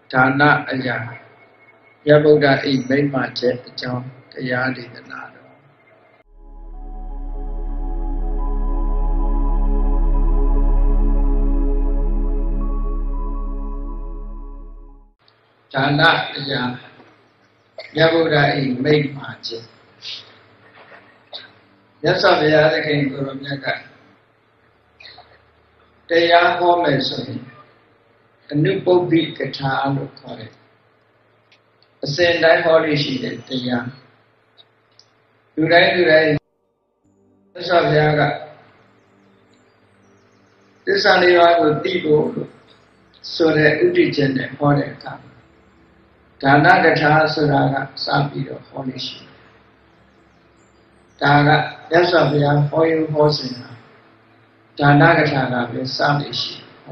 ဒါနအရာမြတ်ဗုဒ္ဓဤမိန့်မှချက်အကြောင်းတရားဒေသနာတော်ဒါနအရာမြတ်ဗုဒ္ဓဤမိန့်မှချက်မြတ်စွာဘုရားသခင်ကိုရောမြတ်ကတရားဟောမယ်ဆိုရင်အနုပုပ္ပိကထာလို့ခေါ်တယ်အစဉ်တိုင်းဟောလို့ရှိတဲ့တရားလူတိုင်းမြတ်စွာဘုရားကသစ္စာလေးပါးကိုသိဖို့ဆိုတဲ့ဥဒိကျင့်နဲ့ဟောတဲ့အခါဒါနကထာဆိုတာကစပြီးတော့ဟောလို့ရှိတယ်ဒါကမြတ်စွာဘုရားဟောယူဟောစဉ်တာဒါနကထာကပဲစလို့ရှိ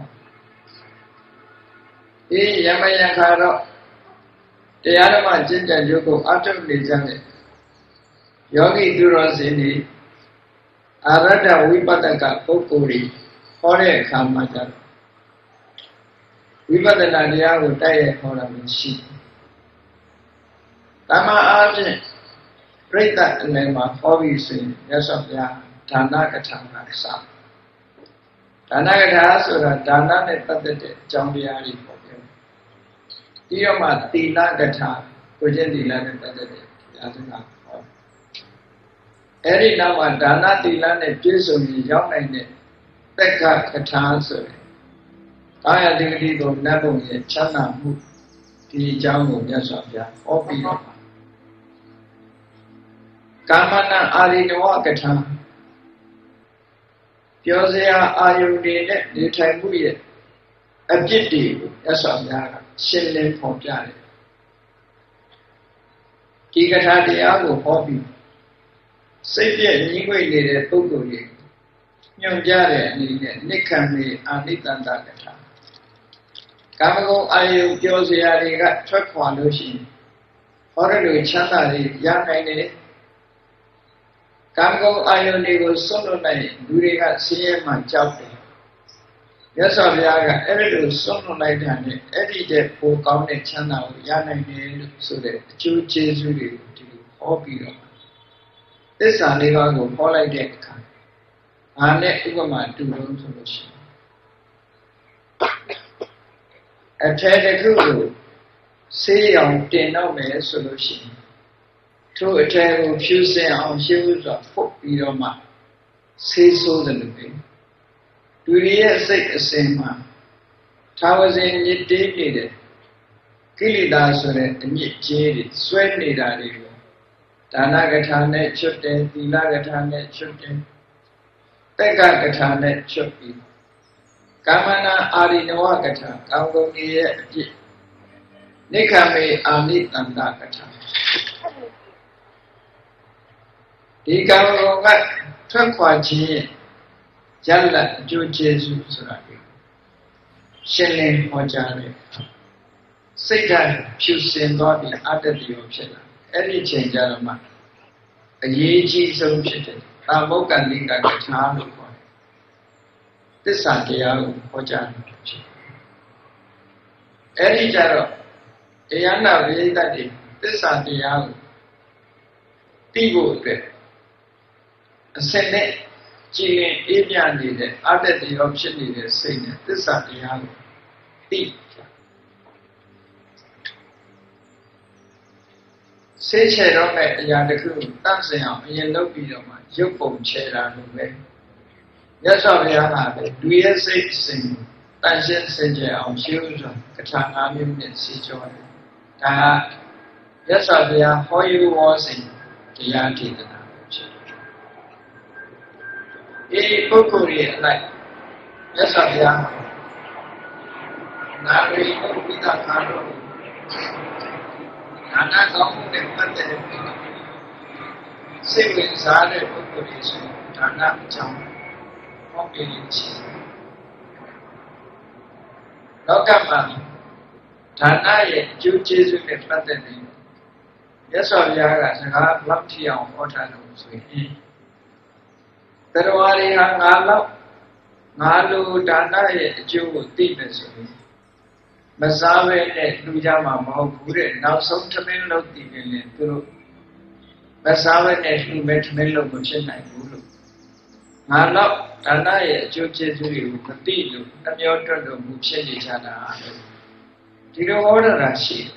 တယ်ဒီယမယခါတော့တရားဓမ္မကျင့်ကြံကြုတ်ကိုအထုနေကြတဲ့ယောဂီသူတော်စင်တွေအာရတ္တဝိပဿကပုဂ္ဂိုလ်တွေဟောတဲ့အခါမှာကျတော့ဝိပဿနာတရားကိုတိုက်ရိုက်ဟောတာမရှိဘူး။တမန်အားဖြင့်ပြိဿအလယ်မှာဟောပြီးဆိုရင်မြတ်စွာဘုရားဒါနကထာကစဒါနကထာဆိုတာဒါနနဲ့ပတ်သက်တဲ့အကြောင်းတရားတွေပေါ့ဗျာ။ပြီးတော့မှသီလကထာကိုကျင့်သီလနဲ့ပတ်သက်တဲ့တရားစကားဟောအဲ့ဒီနောက်မှာဒါနသီလနဲ့ပြည့်စုံရင်ရောက်နိုင်တဲ့သက္ကကထာဆိုရင်ကာယတိဂတိကိုနတ်ဘုံရဲ့ချမ်းသာမှုဒီအကြောင်းကိုမြတ်စွာဘုရားဟောပြီးတော့ကာမနာအာရိနဝကထာပြောစရာအာယုန်တွေနဲ့နေထိုင်မှုရဲ့အပြစ်တွေကိုမြတ်စွာဘုရားကရှင်းလင်းဖော်ပြတယ်ဒီကထာတရားကိုဟောပြီးစိတ်ပြည့်ငြိမ့်ဝှက်နေတဲ့ပုဂ္ဂိုလ်တွေညွှန်ပြတဲ့အနေနဲ့နိက္ခမေအာနိတန္တကထာကာမဂုဏ်အာယုန်ပြောစရာတွေကထွက်ခွာလို့ရှိရင်ဟောရလို့ချမ်းသာတွေရနိုင်တယ်ကာမဂုဏ်အာယုန်တွေကိုစွန့်လွတ်နိုင်လူတွေကဆင်းရဲမှကြောက်တယ်မြတ်စွာဘုရားကအဲ့ဒီလိုစွန့်လွတ်လိုက်တာနဲ့အဲ့ဒီတဲ့ပိုကောင်းတဲ့ချမ်းသာကိုရနိုင်တယ်လို့ဆိုတဲ့အကျိုးကျေးဇူးတွေကိုဒီလိုဟောပြီးတော့သစ္စာလေးပါးကိုဟောလိုက်တဲ့အခါအားနဲ့ဥပမာတူလို့ဆိုလို့ရှိရင်အထက်တစ်ခုကိုဆေးရောင်တင်တော့မယ်ဆိုလို့ရှိရင်ထိုအထက်ကိုဖြူစင်အောင်ရှင်းဥစွာဖုတ်ပြီးတော့မှဆေးဆိုးတယ်လို့ပဲဒုရိယစိတ်အစဉ်မှာသာဝစဉ်ညစ်တေးနေတဲ့ကိလေသာဆိုတဲ့အညစ်အကြေးတွေဆွဲနေတာတွေကိုဒါနကထာနဲ့ချွတ်တယ်သီလကထာနဲ့ချွတ်တယ်တက္ကကထာနဲ့ချွတ်ပြီးကာမနာအာရိနဝကထာကောင်းကုန်ရဲ့အပြစ်နိက္ခမေအာနိတန္တကထာဒီကာမဂုဏ်ကထွက်ခွာခြင်းရလတ်အကျိုးကျေးဇူးဆိုတာကိုရှင်းလင်းဟောကြားတယ်စိတ်ဓာတ်ဖြူစင်သွားပြီးအတ္တတိယဖြစ်လာအဲ့ဒီချိန်ကျတော့မှအရေးကြီးဆုံးဖြစ်တယ်သာမုက္ကလိကကထာလို့ခေါ်တယ်သစ္စာတရားကိုဟောကြားတယ်ဖြစ်အဲ့ဒီကျတော့တရားနာပရိသတ်တွေသစ္စာတရားကိုသိဖို့အတွက်အစက်နဲ့ကြည်လင်အေးမြနေတဲ့အတ္တတရားဖြစ်နေတဲ့စိတ်နဲ့သစ္စာတရားကိုသိဆေးချေတော့မဲ့အရာတစ်ခုကိုတန့်စင်အောင်အရင်လုပ်ပြီးတော့မှရုပ်ပုံချေတာလို့ပဲမြတ်စွာဘုရားကလည်းလူရဲ့စိတ်စဉ်ကိုတန့်ရှင်းစင်ကြယ်အောင်ရှင်းဥစွာကထာ၅မျိုးနဲ့ရှင်းကြောတယ်ဒါကမြတ်စွာဘုရားဟောယူဟောစဉ်တရားဒေသနာဖြစ်တယ်ဒီပုဂ္ဂိုလ်ရဲ့အလိုက်မြတ်စွာဘုရားနာရီဝိသခါတော်နာနာကောင်းမှုနဲ့ပတ်သက်တဲ့စိတ်ဝင်စားတဲ့ပုဂ္ဂိုလ်တွေဆိုဒါနအကြောင်းဟောပြနေချင်လောကမှာဒါနရဲ့အကျိုးကျေးဇူးနဲ့ပတ်သက်ပြီးမြတ်စွာဘုရားကစကားဘလောက်ထိအောင်ဟောထားလို့ဆိုရင်တရားတွေဟာငါလိုဒါနရဲ့အကျိုးကိုသိမယ်ဆိုရင် Masave Lujama Mahopure, now some Tamil Guru Masave net met Melo Muchin and Guru. Nala, Tanaya, Jochezuri, Katilu, Namiotra, Mucheli Jana. Did you order Rashi?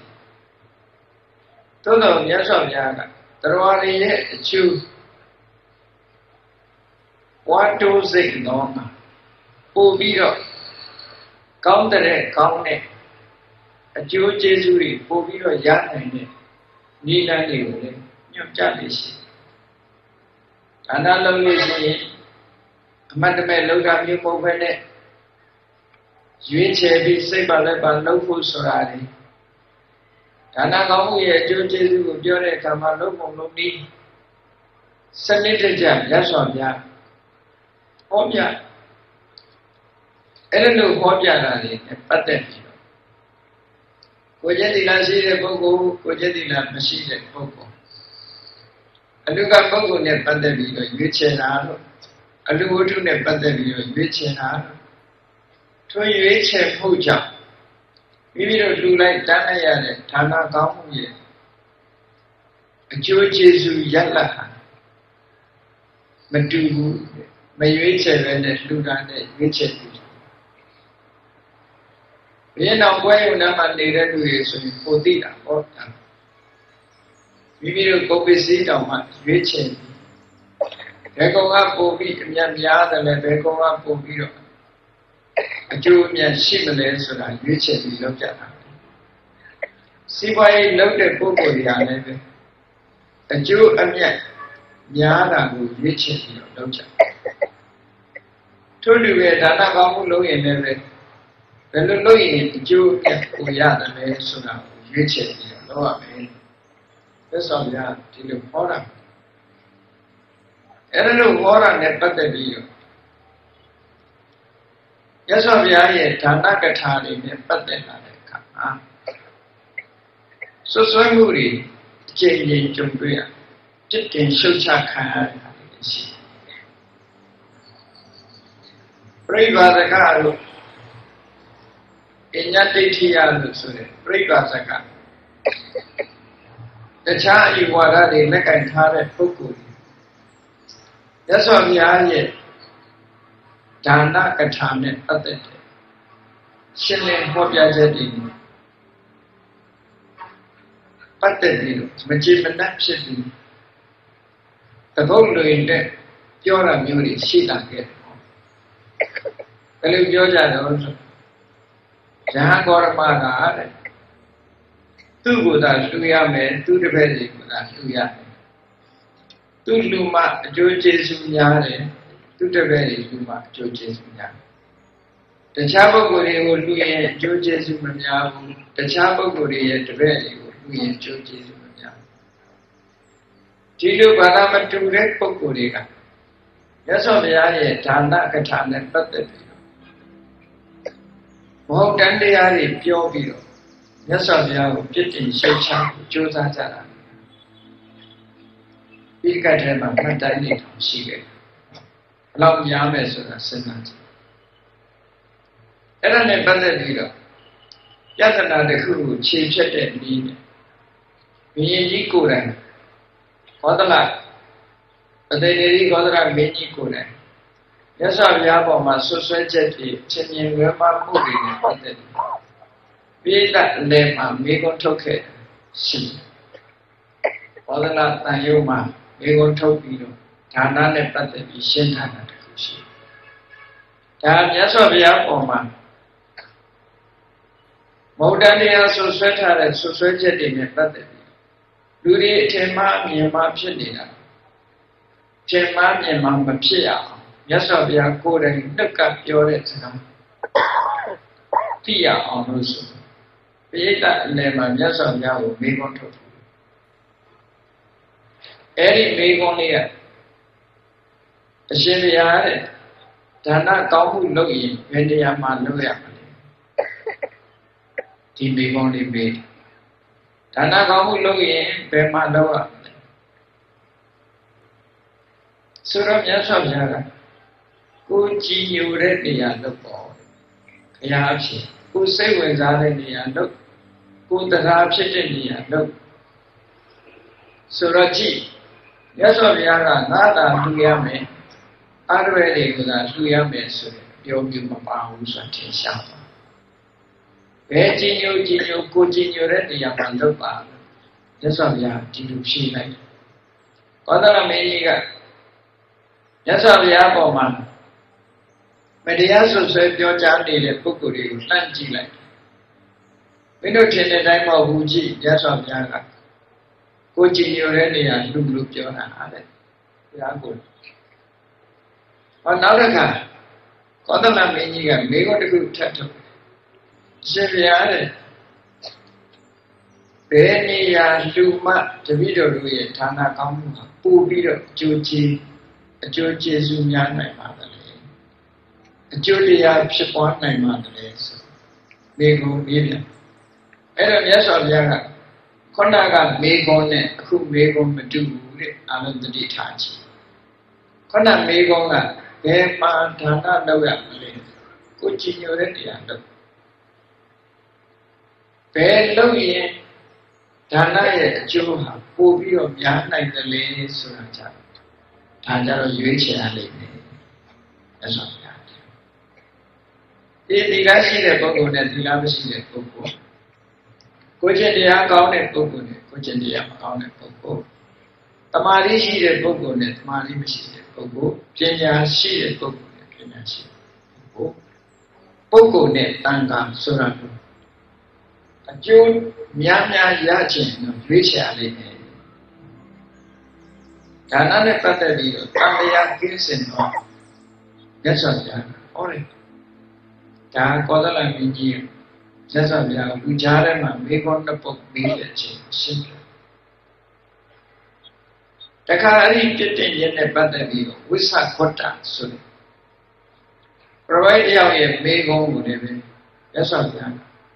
Todo, yes, of Yana. Tarwari, chew 1, 2, 6, no. Poviro. Count the count it. A Jew Jesuri, Poviro Yan, Nila New Jalish. Another is Madame Loga Mukovene. Yuiche, say Balaba, no food sorari. Anagamu, a Jew Jesu, Jore, Kamalo, Momi. Senator Jam, yes or ya. Oh, yeah. Elenu Hobia, but then. Cojetina see the Bogo, Cojetina machine Bogo. A look at Bogo ne Pandavio, Vichenaro. A look to ne Pandavio, Vichenaro. To you, Puja. We will do like Tanaya, Tana Gamuye. A Jew Jesu Yalaha. Matu, may you each have and Ludan, which we are now going to needed to use Podina or time. We will go visit on my reaching. They go up for me, Yamia, and they go up for me. A Jew and similar so that reaching we look at her. See why I looked at Bogo, a Jew and yet Yara will reach it, you know. Told you that I got low in every. The Lulu Jew and Uyana may so now reach it, you know. That's all you have to do for them. I don't know what I never did you. Yes, of Yaya, Tanakatari, but then I so Swamuri, changing Jumbria, Jitin Shuchaka. Pray by the car. In Yatitia, pray by the car. The child you were the neck and heart Puku. That's all the idea. Dana Katanet at the Shilling Hobia. But the Majima Napshin. The whole doing that, you're a beauty, she like it. Kalau Georgia also, jangan korang marah. Tu bukan tuya men, tu diberi bukan tuya. Tu luma Georgia sebenarnya, tu diberi luma Georgia sebenarnya. Tercapa kori uluye Georgia sebenarnya, tercapa kori diberi uluye Georgia sebenarnya. Jilu pada menturut pokori kan. Ya sebenarnya tanah ke tanah betul. Mau dan dia ni pure biru. Ya sahaja, jadi saya cuba cara. Jika dia mampu dan ini thomsi. Kalau dia mesra senang. Era ni betul biru. Ya tanah dekhu cipta ni. Ini kurang. Katalah, ada ni katalah ini kurang. Yes, I have my society, 10 years where my movie is. We that name and we go to it. See. Other than you, ma, we go to you. Tana ne pate vision Tana to see. Tan, yes, I have my Modalia society and society in a pate. Do the Tema, Mima Pidina. Tema, Mima Pia. Yes, I have called and look up your exam. Tia also. Be that name and yes, I have make on to. Any make on here. The Shivia, Tana Kamu Logi, when they are Manuya. Team make only be. Tana Kamu Logi, Bemanoa. Suram yes, I have. Cô chỉ nhiều đấy thì là nó có cái áp gì ကိုယ်စိတ်ဝင်စားတဲ့နေရာလုပ်ကိုယ်တရားဖြစ်တဲ့နေရာလုပ်ဆိုတော့ကြည့်ရသော်ဘုရားကငါသာလူရမယ်အားရယ်တွေကိုသာလူရမယ်ဆိုရင်ပြောပြမပါဘူးဆိုထင်ရှားပါဘယ်ကြည်ညိုကိုကြည်ညိုတဲ့နေရာမှာလုပ်ပါရသော်ဘုရားဒီလိုဖြေလိုက်ကောသလမင်းကြီးကရသော်ဘုရားပေါ်မှာမတရားဆွဆွဲပြောကြားနေတဲ့ပုဂ္ဂိုလ်တွေကိုလှမ်းကြည့်လိုက်မင်းတို့ထင်တဲ့အတိုင်းမဟုတ်ဘူးကြည့်ရသော်ဘုရားကကိုကြည်ညိုတဲ့နေရာလူလူပြောတာအားတဲ့ဘုရားကိုနောက်တစ်ခါကောသလမင်းကြီးကမိဂုံတစ်ခုထပ်ထုတ်ရှင်ဘုရားတဲ့ဘယ်နေရာလူမှတပည့်တော်တို့ရဲ့ဌာနကောင်းမှုမှာပို့ပြီးတော့အကျိုးကျေးဇူးများနိုင်ပါတယ်အကျိုးတရားဖြစ်ပွားနိုင်ပါတယ်ဆိုမိဂုံပြီးပြန်အဲ့တော့မြတ်စွာဘုရားကခုနကမိဂုံနဲ့အခုမိဂုံမတူဘူးတဲ့အာနန္ဒတိထားချီခုနမိဂုံကဘယ်မှာဒါနလုပ်ရမလဲကိုကြည်ညိုတဲ့နေရာလုပ်ဘယ်လုပ်ရင်ဒါနရဲ့အကျိုးဟာပိုပြီးတော့များနိုင်တယ်လေဆိုတာကြောင့်ဒါကြတော့ရွေးချယ်ရလိမ့်မယ်အဲ့ဆိုဗျာဒီကရှိတဲ့ပုဂ္ဂိုလ်နဲ့ဒီလားမရှိတဲ့ပုဂ္ဂိုလ်ကိုကျင့်တရားကောင်းတဲ့ပုဂ္ဂိုလ်နဲ့ကိုကျင့်တရားမကောင်းတဲ့ပုဂ္ဂိုလ်တမာရီရှိတဲ့ပုဂ္ဂိုလ်နဲ့တမာရီမရှိတဲ့ပုဂ္ဂိုလ်ပညာရှိတဲ့ပုဂ္ဂိုလ်နဲ့ပညာရှိတဲ့ပုဂ္ဂိုလ်နဲ့တန်ခါဆိုတာကိုအကျိုးများများရခြင်းကိုရွေးချယ်ရလိမ့်မယ်ဒါနနဲ့ပတ်သက်ပြီးတော့တန်တရားကင်းစင်တော့မြတ်စွာဘုရားဟောတယ်ဒါကောသလမင်းကြီးမြတ်စွာဘုရားလူကြားထဲမှာမေခွန်းတစ်ပုဒ်ပြီးတဲ့အချိန်ရှင်းတယ်တခါအဲ့ဒီပြည့်တဲ့ရနဲ့ပတ်သက်ပြီးတော့ဝိသခွတ္တဆိုတယ်ပရဝိတ္တယောက်ရဲ့မေခွန်းကိုလည်းပဲမြတ်စွာဘုရား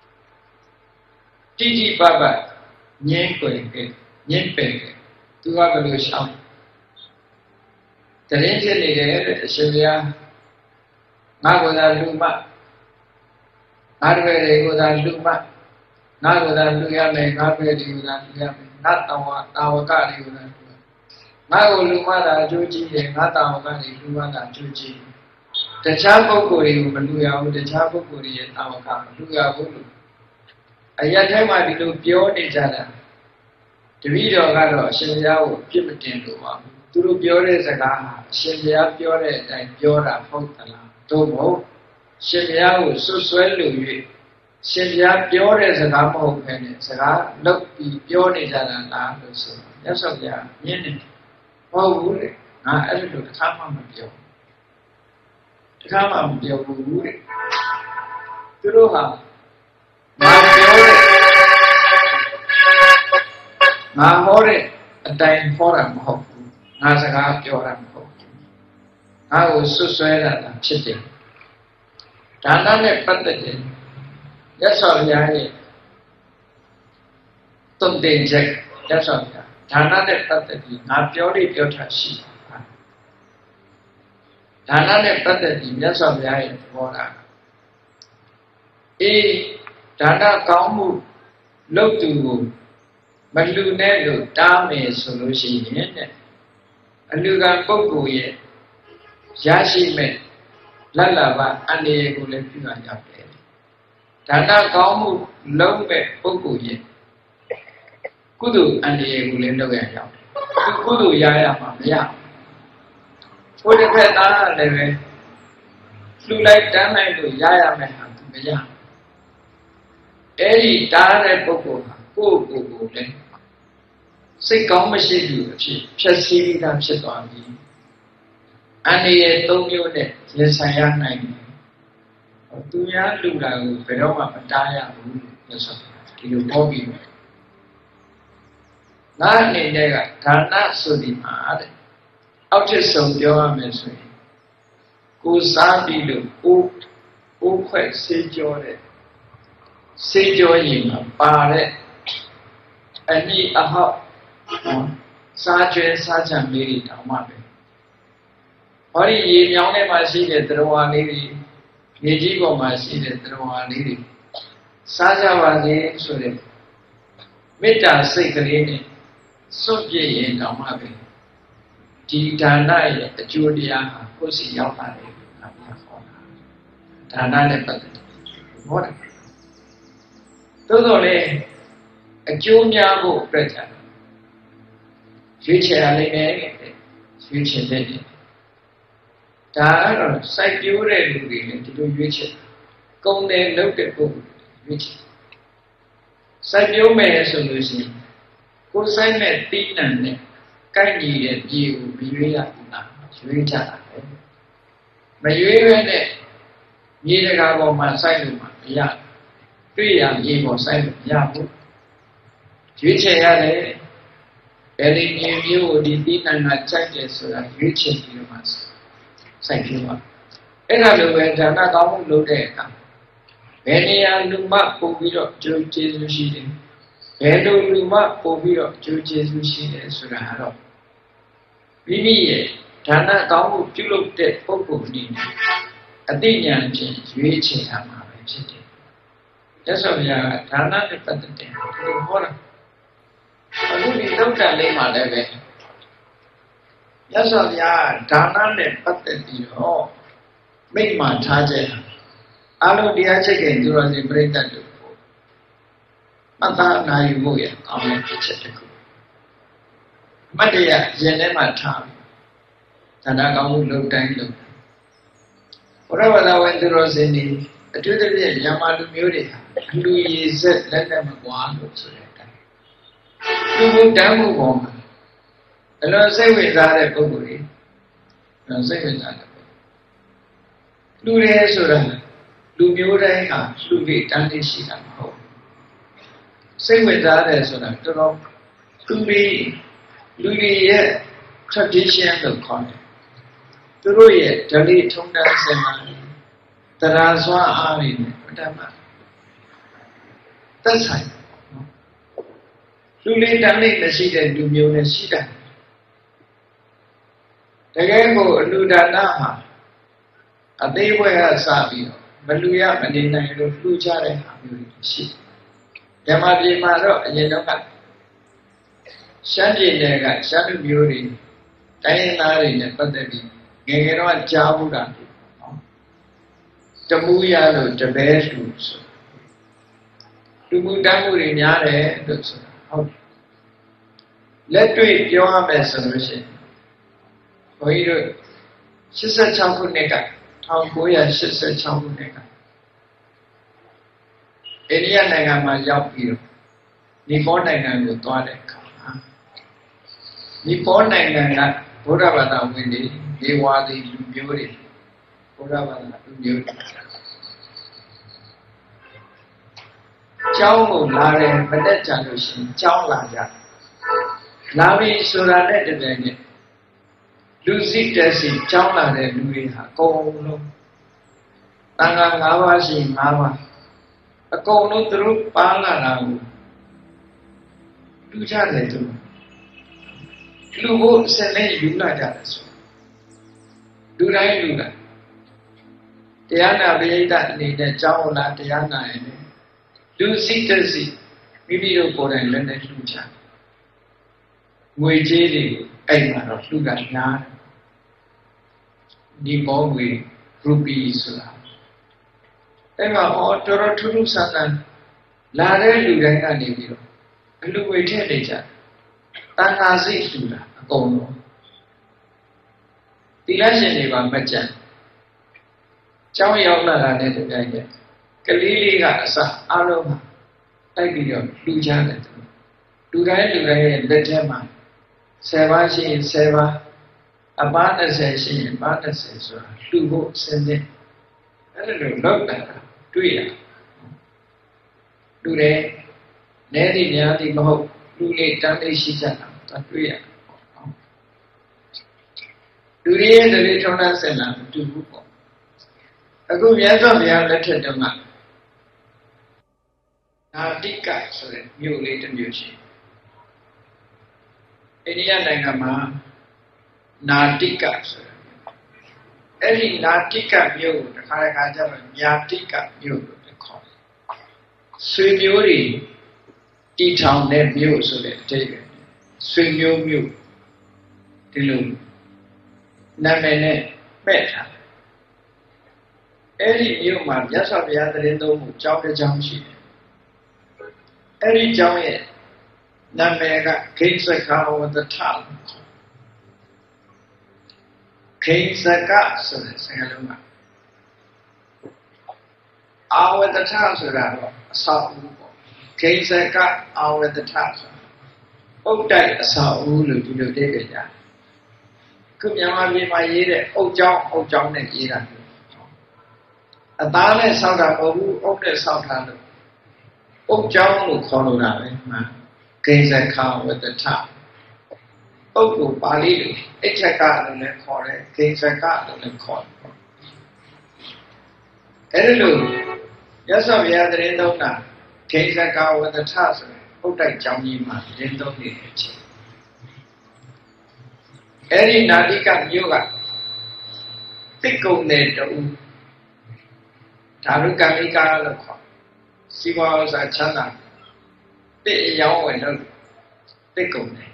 တိတိပပငြင်းပယ်ခဲ့သူကဘယ်လိုရှောင်းတရင်ဖြစ်နေတယ်တဲ့အရှင်ဘုရားငါကသာလူမငါတွေတွေကိုသာလူမငါကသာလူရမယ်ငါတွေတွေကိုသာလူရမယ်ငါတာဝကတွေကိုသာလူရငါကိုလူမသာအကျိုးကြီးတယ်ငါတာဝကတွေလူမသာအကျိုးကြီးတခြားပုဂ္ဂိုလ်တွေကိုမလူရဘူးတခြားပုဂ္ဂိုလ်တွေရဲ့တာဝကမလူရဘူးလို့အရာထဲမှာဒီလိုပြောနေကြတာတပည့်တော်ကတော့အရှင်ဘုရားကိုပြစ်မတင်လို့ပါဘူးသူတို့ပြောတဲ့စကားဟာအရှင်ဘုရားပြောတဲ့အတိုင်းပြောတာဟုတ်သလားသို့မဟုတ်ရှင်ဘုရားကိုဆွဆွဲလို့၍ရှင်ဘုရားပြောတဲ့စကားမဟုတ်ဘဲနဲ့စကားလုပ်ပြီးပြောနေကြတာလားလို့ဆိုမြတ်စွာဘုရားမြင်တယ်မဟုတ်ဘူးလေငါအဲ့လိုတစ်ခါမှမပြောဘူးတဲ့သူတို့ဟာငါပြောတဲ့ငါဟောတဲ့အတိုင်းဟောတာမဟုတ်ဘူးငါစကားပြောတာမဟုတ်ဘူးငါကိုဆွဆွဲတာဖြစ်တယ်ဒါနနဲ့ပတ်သက်တယ်ရသော်ဘုရားရဲ့တုံ့တင်ချက်ရသော်ဘုရားဒါနနဲ့ပတ်သက်ပြီးငါပြောထားရှိတာဒါနနဲ့ပတ်သက်ပြီးရသော်ဘုရားရဲ့သဘောထားဒါနကောင်းမှုလုပ်သူကိုမလူနဲ့လို့တားမယ်ဆိုလို့ရှိရင်အလူကပုဂ္ဂိုလ်ရဲ့ရရှိမဲ့လတ်လာပါအန္တရာယ်ကိုလည်းပြုရရောက်တယ်ဒါနကောင်းမှုလုပ်မဲ့ပုဂ္ဂိုလ်ရဲ့ကုသိုလ်အန္တရာယ်ကိုလည်းလုပ်ရရောက်တယ်ကုသိုလ်ရရမှာမရဘုရားဖက်သားလည်းပဲလှူလိုက်တန်းလိုက်လို့ရရမယ်ဟာသူမရအဲ့ဒီတားတဲ့ပုဂ္ဂိုလ်ဟာကိုယ့်ကိုယ်ကိုလည်းစိတ်ကောင်းမရှိဘူးအဖြစ်ဖြည့်ဆည်းပြီးသားဖြစ်သွားပြီအန္တရာယ်၃မျိုးနဲ့ရင်ဆိုင်ရနိုင်တယ်သူများလူတာကိုဘယ်တော့မှမတားရဘူးလို့ဆိုဒီလိုပြောပြီးငါအနေနဲ့ကဒါနဆိုဒီမှာတဲ့အောက်ထစ်ဆုံးပြောရမယ်ဆိုရင်ကိုစားပြီးလို့ကိုခွက်ဆေးကြောတဲ့ဆေးကြောရင်မှာပါတဲ့အနည်းအဟောက်စားကျွဲစားချံလေးတွေတောင်မှပဲဟောဒီရေမြောင်းထဲမှာရှိတဲ့သရဝါလေးတွေမြေကြီးပေါ်မှာရှိတဲ့သရဝါလေးတွေစားကြပါစေဆိုတဲ့မေတ္တာစိတ်ကလေးနဲ့စွန့်ပြည့်ရင်တောင်မှပဲဒီဒါနရဲ့အကျိုးတရားဟာကိုယ်စီရောက်လာတယ်လို့ငါပြောဟောတာဒါနနဲ့ပတ်သက်တယ်ဟောတယ်သို့တော်လည်းအကျိုးများဖို့အတွက်ကြတယ်ရွေးချယ်ရလိမ့်မယ်ရွေးချယ်တဲ့ဒါကတော့စိုက်ပျိုးတဲ့လူတွေလည်းဒီလိုရွေးချယ်ကုန်တယ်လုပ်တဲ့ပုဂ္ဂိုလ်ရွေးချယ်စိုက်ပျိုးမယ်ဆိုလို့ရှိရင်ကိုယ်စိုက်မဲ့တိနံနဲ့ကိုက်ညီတဲ့ပြည်ကိုမရွေးရဘူးလားရွေးကြတာပဲမရွေးရတဲ့မြေတကာပေါ်မှာစိုက်လို့မှမရတွေ့ရမြေပေါ်စိုက်လို့မရဘူးရွေးချယ်ရတယ်ဘယ်ဒီမြေမျိုးကိုဒီတိနံကကြိုက်တယ်ဆိုတာရွေးချယ်ပြီးတော့မှစိုက်ပျိုးပါအဲ့ဒါလိုပဲဒါနကောင်းမှုလုပ်တဲ့အခါဘယ်နေရာလူမပို့ပြီးတော့ကျိုးကျေးဇူးရှိတယ်ဘယ်လိုလူမပို့ပြီးတော့ကျိုးကျေးဇူးရှိတယ်ဆိုတာတော့မိမိရဲ့ဒါနကောင်းမှုပြုလုပ်တဲ့ပုဂ္ဂိုလ်အနေနဲ့အသိဉာဏ်ဖြင့်ရွေးချယ်ရမှာပဲဖြစ်တယ်။ဒါဆိုရင်ဒါနနဲ့ပတ်သက်တဲ့ဒီဟောတာအခုဒီသုတ်တန်လေးမှာလည်းပဲရသော်ဗျာဒါနနဲ့ပတ်သက်ပြီးတော့မိတ်မှထားကြအလုံးတရားချိတ်ခင်သူတော်စင်ပြိတ္တတို့မှတ်သားနိုင်မှုရအောင်တဲ့ဖြစ်ချက်တစ်ခုအမတ်တရားရင်ထဲမှာထားဒါနကောင်းမှုလုပ်တိုင်းလုပ်ဘုရားဘာသာဝင်သူတော်စင်တွေအထူးသဖြင့်ညမာလူမျိုးတွေဟာအလူရည်ဆက်လက်နဲ့မကွာလို့ဆိုတဲ့အတိုင်းလူမှုတမ်းမှုပေါ်မှာအလွန်စိတ်ဝင်စားတဲ့ပုဂ္ဂိုလ်တွေစိတ်ဝင်စားတဲ့ပုဂ္ဂိုလ်လူတွေဆိုတာလူမျိုးတိုင်းဟာလူတွေတန်းလေးရှိတာမဟုတ်စိတ်ဝင်စားတယ်ဆိုတာတော်တော်လူတွေရဲ့ tradition လို့ခေါ်တယ်သူတို့ရဲ့ဓလေ့ထုံးတမ်းစင်လာတရားစွမ်းအားတွေနဲ့ပထမသက်ဆိုင်လူလေးတန်းလေးမရှိတဲ့လူမျိုးနဲ့ရှိတာတကယ်ကိုအလူဒါနဟာအသေးဝဲကစပြီးတော့မလူရမနေနိုင်လို့လှူကြတဲ့ဟာမျိုးတွေရှိဓမ္မပြေမှာတော့အရင်တော့ကရှမ်းပြည်နယ်ကရှမ်းလူမျိုးတွေတိုင်းရင်းသားတွေနဲ့ပတ်သက်ပြီးငယ်ငယ်တော့ကြားဘူးတာနော်တမူရလို့တပဲလူဆိုလူမှုတမ်းမှုတွေများတယ်လို့ဆိုတာဟုတ်လက်တွေ့ပြောရမယ်ဆိုလို့ရှိရင်ဘုန်းကြီးတို့86ခုနှစ်က1986ခုနှစ်ကအိန္ဒိယနိုင်ငံမှာရောက်ပြီးတော့နီပေါနိုင်ငံကိုသွားတဲ့အခါမှာနီပေါနိုင်ငံကဘုရားဘာသာဝင်တွေဒေဝါဒီလူမျိုးတွေဘုရားဘာသာလူမျိုးတွေကျောင်းကိုလာတယ်မတက်ကြလို့ရှိရင်ကျောင်းလာကြလာပြီးဆိုတာနဲ့တကယ်နဲ့လူစီတက်စီကျောင်းလာတဲ့လူတွေဟာအကုန်လုံးတန်ခါ၅ပါးရှိ၅ပါးအကုန်လုံးသူတို့ပါလာတာကိုလူကြတယ်သူလူကိုအစနဲ့ယူလာကြတယ်ဆိုလူတိုင်းလူတိုင်းတရားနာပိဋကအနေနဲ့ကျောင်းလာတရားနာရင်လူစီတက်စီမိမိတို့ကိုယ်တိုင်လည်းနဲ့လှူကြငွေကြေးတွေအဲ့မှာတော့လှူတာများတယ်ဒီပေါ်ငွေရူပီဆိုတာအဲ့မှာတော်တော်ထူးထူးဆန်းဆန်းလာတဲ့လူတိုင်းကနေပြီးတော့အလူငွေထည့်နေကြတန်ခါစိတ်လှူတာအကုန်လုံးတိလရှင်တွေပါမကြံကျောင်းရောက်လာတဲ့တပြိုင်တည်းကလေးလေးကအစအားလုံးတိုက်ပြီးတော့လှူကြတယ်လူတိုင်းရဲ့လက်ထဲမှာ10ပါးရှိရင်10ပါးအပါ20ရှိရင်ပါ20ဆိုတာလှူဖို့အစဉ်နဲ့အဲ့ဒါလိုလောက်တာတွေ့ရလူတွေနဲတိများတိမဟုတ်လူလေးတန်းလေးရှိကြတာတွေ့ရလူတွေရဲ့တတိထုံးတမ်းစင်လာမတူဘူးပေါ့အခုမြတ်စွာဘုရားလက်ထက်တုန်းကနာတိကဆိုတဲ့မြို့လေးတစ်မြို့ရှိအိန္ဒိယနိုင်ငံမှာနာတိကဆိုတဲ့အဲ့ဒီနာတိကမြို့ကိုတစ်ခါကျတော့ညာတိကမြို့လို့ခေါ်တယ်水牛里地场内没有说的这个水牛没有这种南面呢卖它。အဲ့ဒီမြို့မှာမြတ်စွာဘုရားတရင်တော်မူကျောင်းတစ်ကျောင်းရှိတယ်။အဲ့ဒီကျောင်းရဲ့နာမည်ကခိစကဝတ္တထခိစကဆိုတဲ့စကားလုံးကအာဝတ္တထဆိုတာတော့အဆောက်အဦပေါ့။ခိစကအာဝတ္တထဆိုတာအုတ်တိုက်အဆောက်အဦလို့ဒီလိုသိကြကြ။ခုမြန်မာပြည်မှာရေးတဲ့အုတ်ကျောင်းနဲ့ရေးတာအသားနဲ့ဆောက်တာမဟုတ်ဘူးအုတ်နဲ့ဆောက်တာလို့အုတ်ကျောင်းလို့ခေါ်လို့တာပဲမှကိစ္စခါဝတ္တထအုတ်ကိုပါဠိလိုအဋ္ဌကလို့လည်းခေါ်တယ်ကိစ္စကလို့လည်းခေါ်တယ်အဲ့ဒီလိုရသော်ဘုရားတရင်သုံးတာကိစ္စကဝတ္တထဆိုအုတ်တိုက်ကျောင်းကြီးမှာတရင်သုံးနေတဲ့အချိန်အဲ့ဒီနာတိကမြို့ကတိတ်ကုန်တဲ့တူဒါရုကမိကာလို့ခေါ်စီဝါဥစ္စာချမ်းသာတိအယောင်းဝင်လို့တိတ်ကုန်တယ်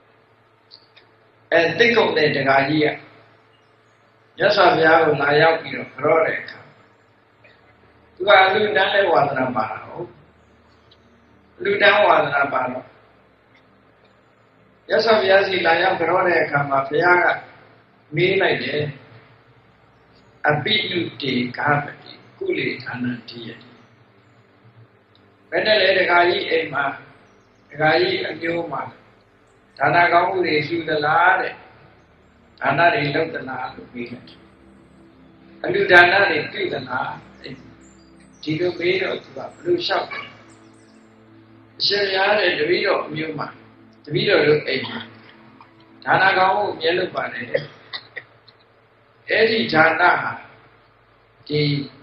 တိတ်ကုန်တဲ့တခါကြီးကရသော်ဘုရားကိုလာရောက်ပြီးတော့ကြောတဲ့အခါသူကလူတန်းတဲ့ဝါဒနာပါတာဟုတ်လူတန်းဝါဒနာပါတော့ရသော်ဘုရားစီလာရောက်ကြောတဲ့အခါမှာဘုရားကမေးလိုက်တယ်အပိနုတေကာပတိကုလေဌာနတိယတိဘယ်နဲ့လဲတခါကြီးအိမ်မှာတခါကြီးအမျိုးမှာဒါနကောင်းမှုတွေရှိသလားတဲ့ဒါနတွေလုပ်သလားလို့ပြီးတယ်အလူဒါနတွေပြုသလားဒီလိုပြီးတော့သူကဘယ်လိုလျှောက်တယ်အရှင်ရတဲ့တပည့်တော်အမျိုးမှာတပည့်တော်တို့အိမ်မှာဒါနကောင်းမှုမြဲလုပ်ပါတယ်အဲ့ဒီဒါနဟာဒီ